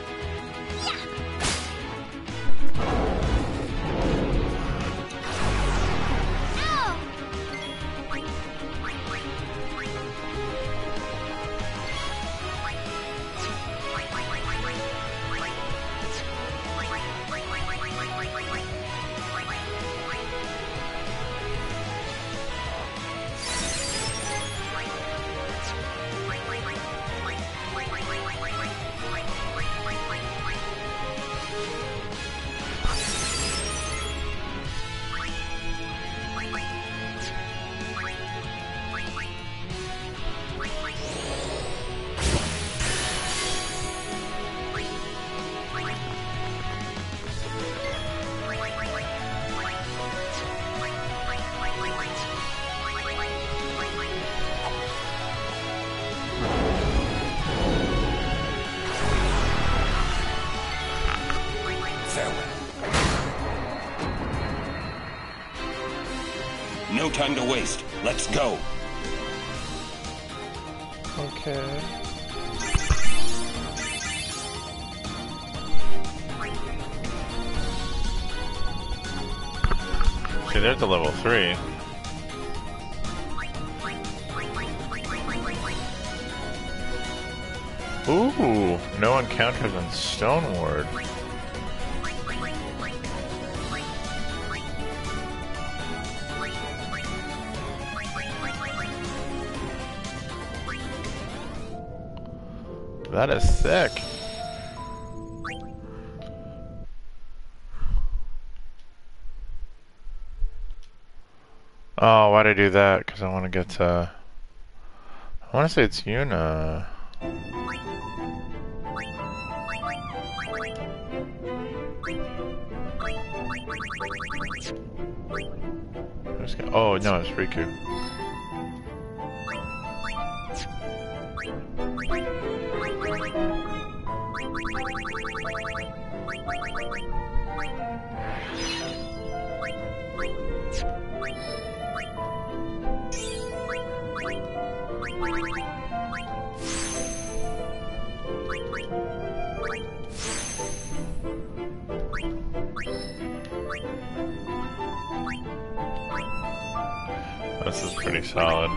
No time to waste. Let's go.
Okay. See, there's a level 3. Ooh, no encounters on Stoneward. That is sick. Oh, why'd I do that? Because I want to get to... I want to say it's Yuna. Oh, no, it's Riku. This is pretty solid.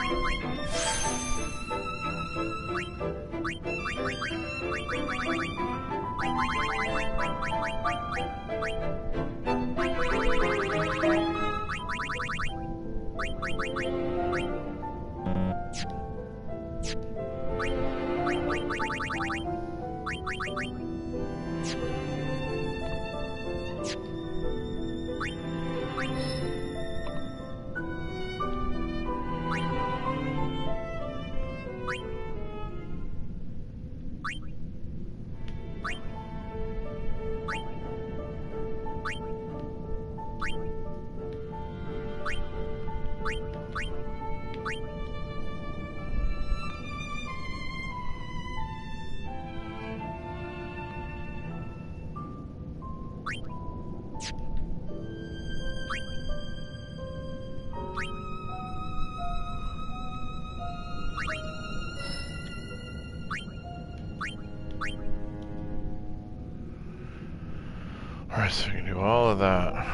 Alright, so we can do all of that.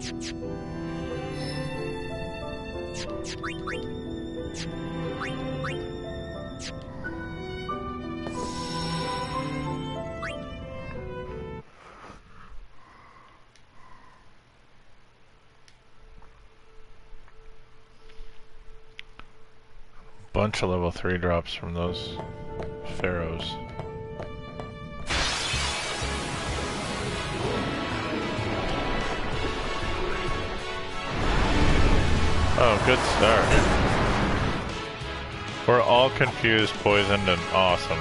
Bunch of level 3 drops from those pharaohs. Oh, good start. We're all confused, poisoned, and awesome.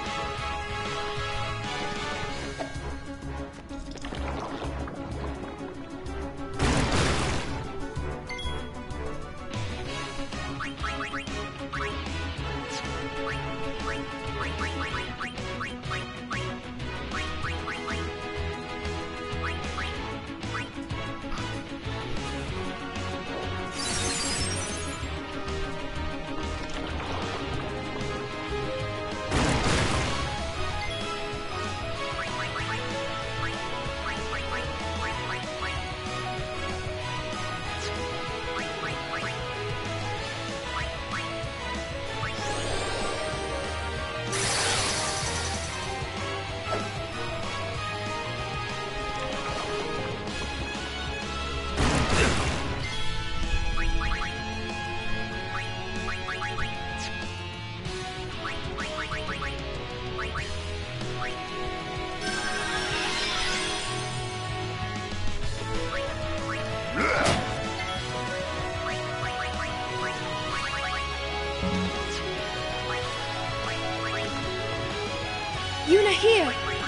Yuna here!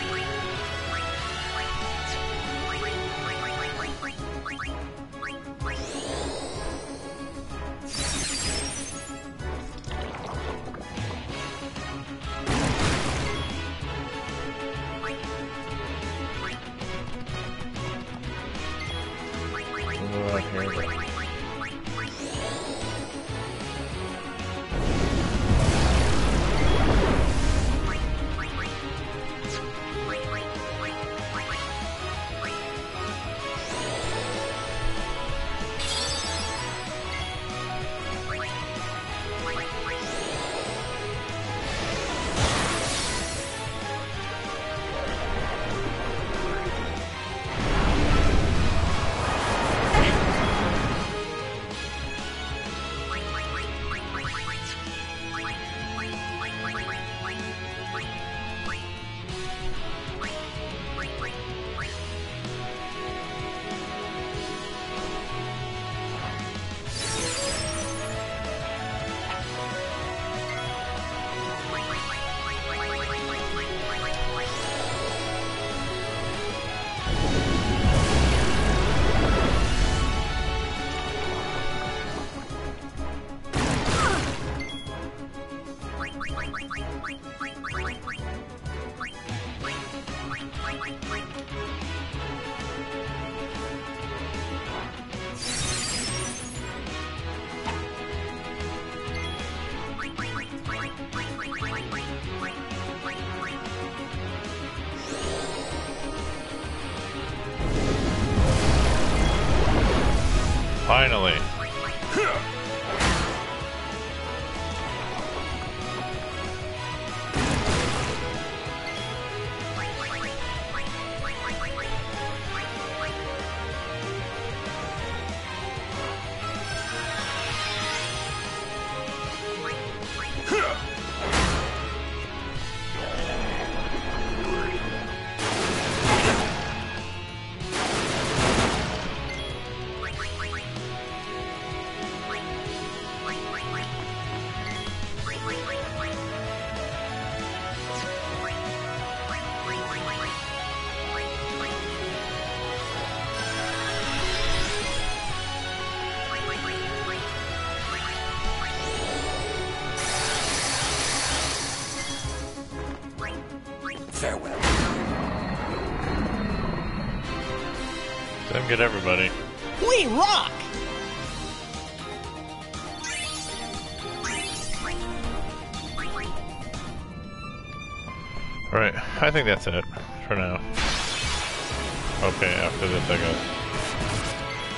Finally.
Farewell.
Then get everybody.
We rock!
Alright, I think that's it for now. Okay, after this I guess.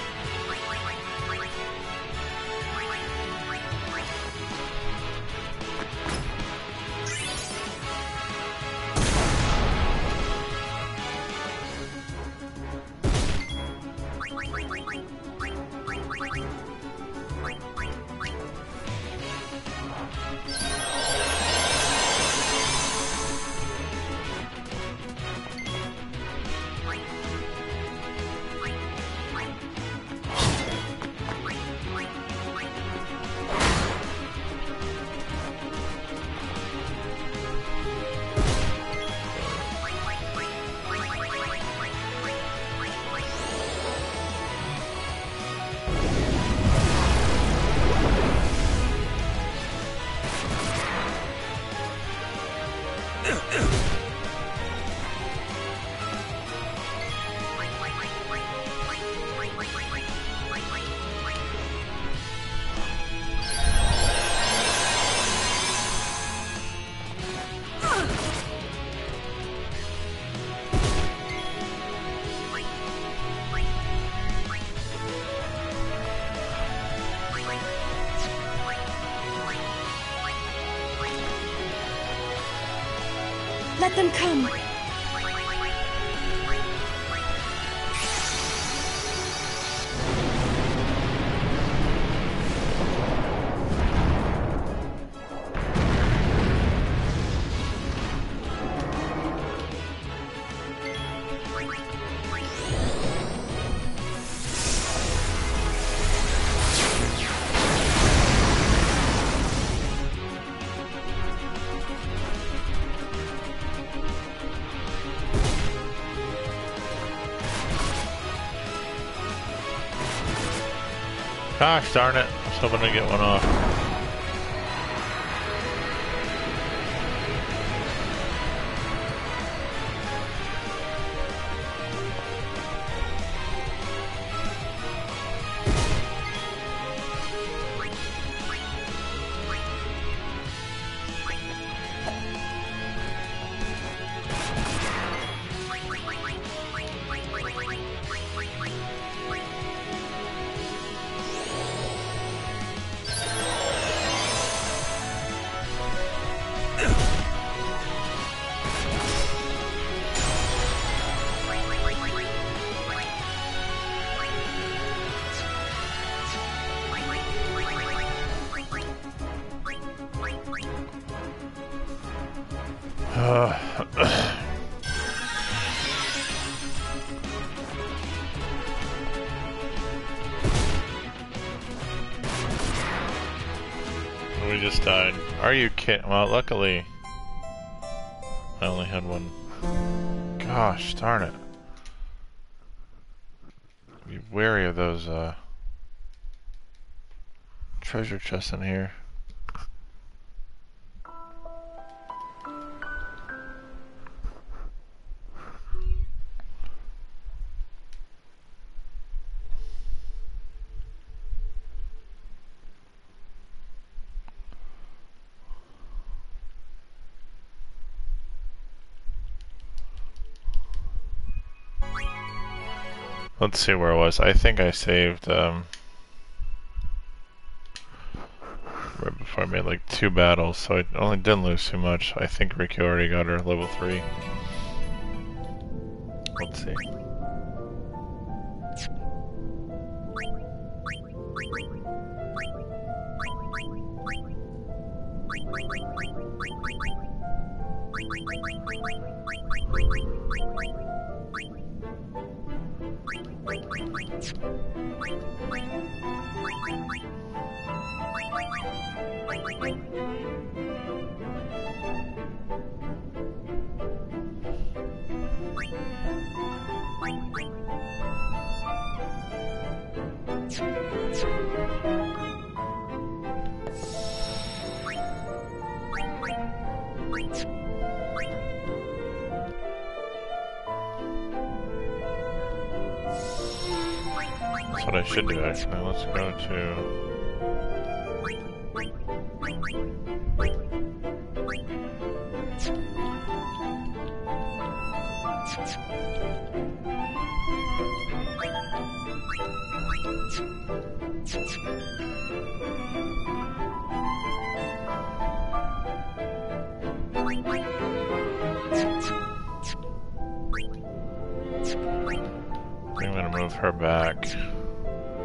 Let them come.
Gosh darn it, I was hoping to get one off. We just died. Are you kidding? Well, luckily, I only had one. Gosh darn it. Be wary of those treasure chests in here. Let's see where I was. I think I saved right before I made like 2 battles, so I only didn't lose too much. I think Riku already got her level 3. Let's see. That's what I should do actually. Let's go to... I'm gonna move her back.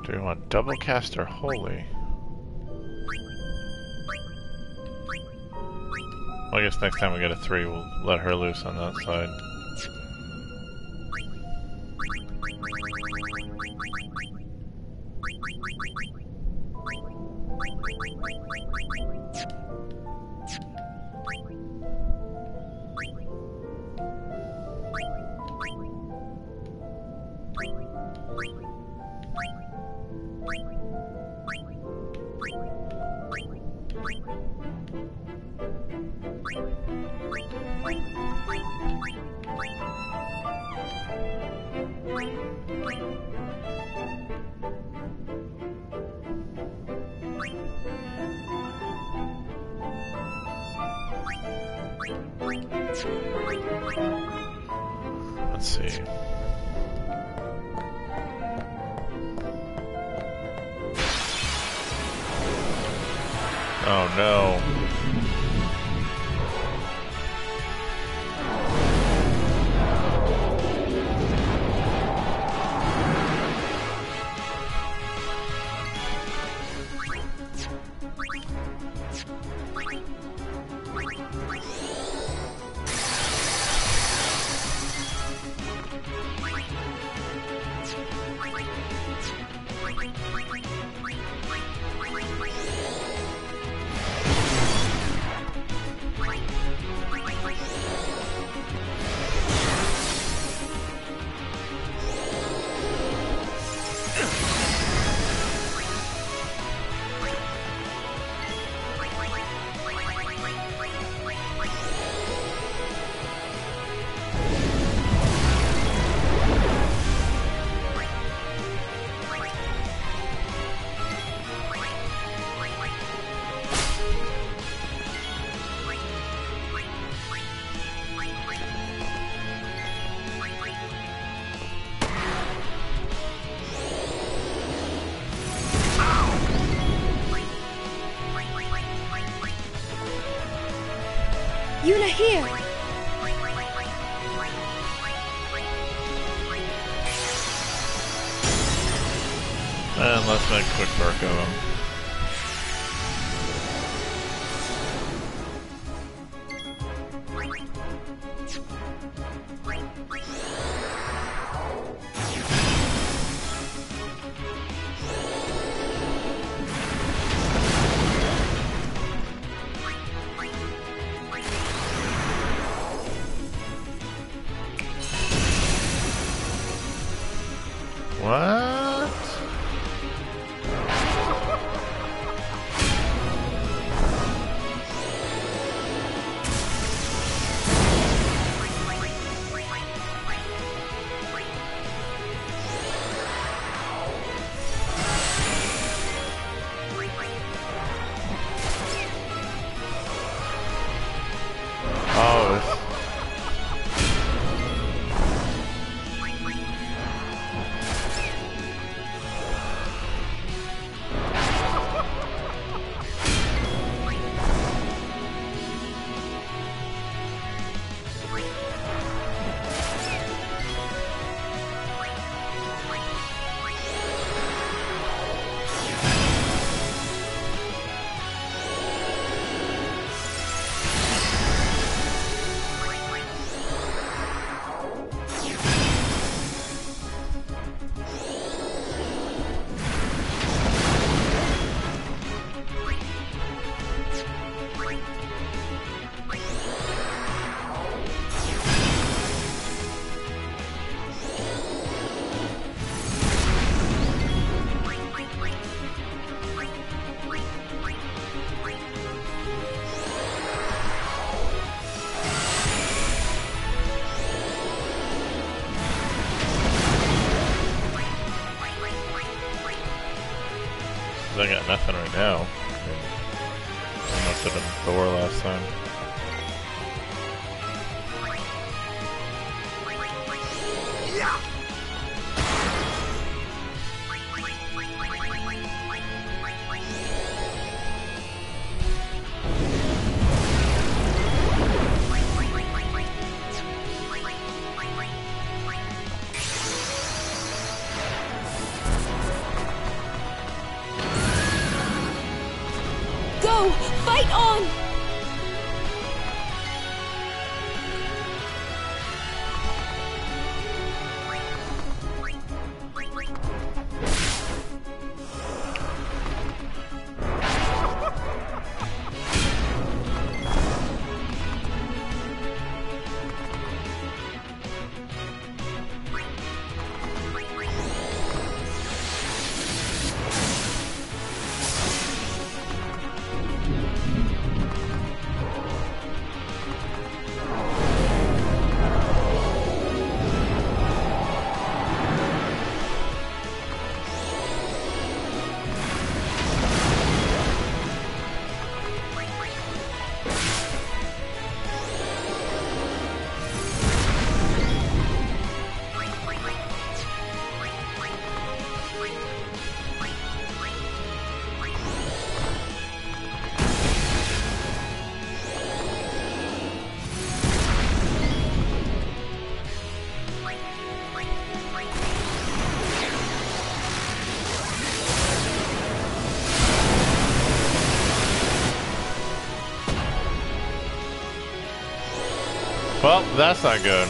Do we want double cast or holy? Well, I guess next time we get a 3, we'll let her loose on that side. Let's see. Oh no.
Yuna here!
And let's make a quick work of him. What? I got nothing right now. I must have been Thor last time. Well, that's not good.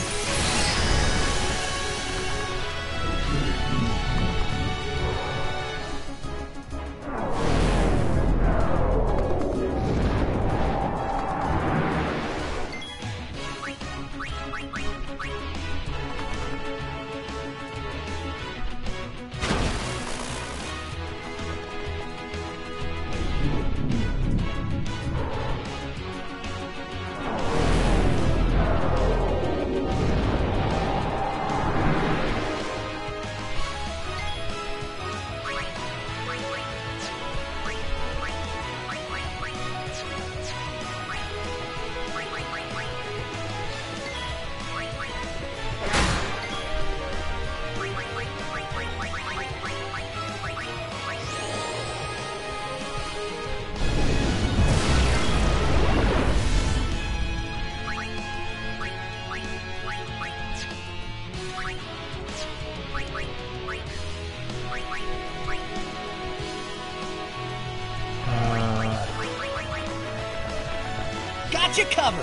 Got you covered.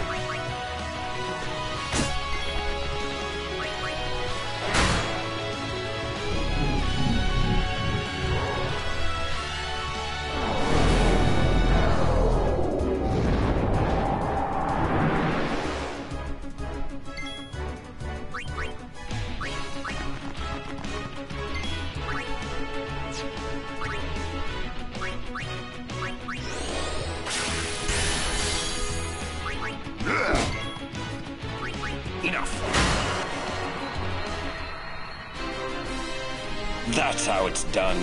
That's how it's done.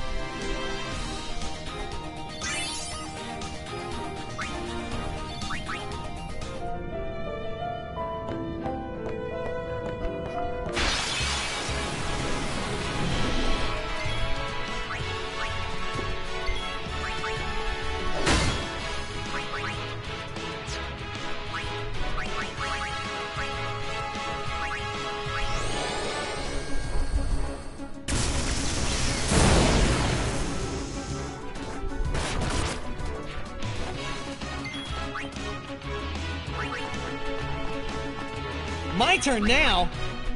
My turn now.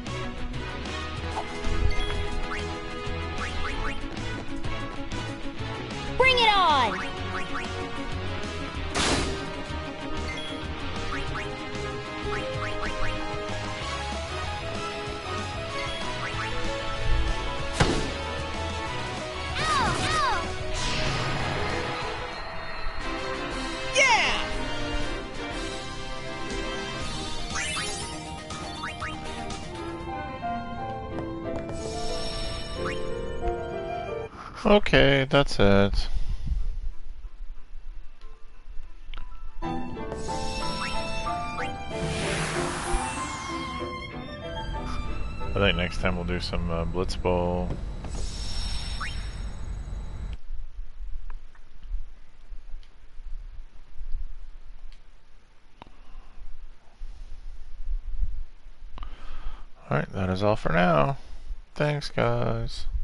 Bring it on!
Okay, that's it. I think next time we'll do some Blitzball. Alright, that is all for now. Thanks, guys.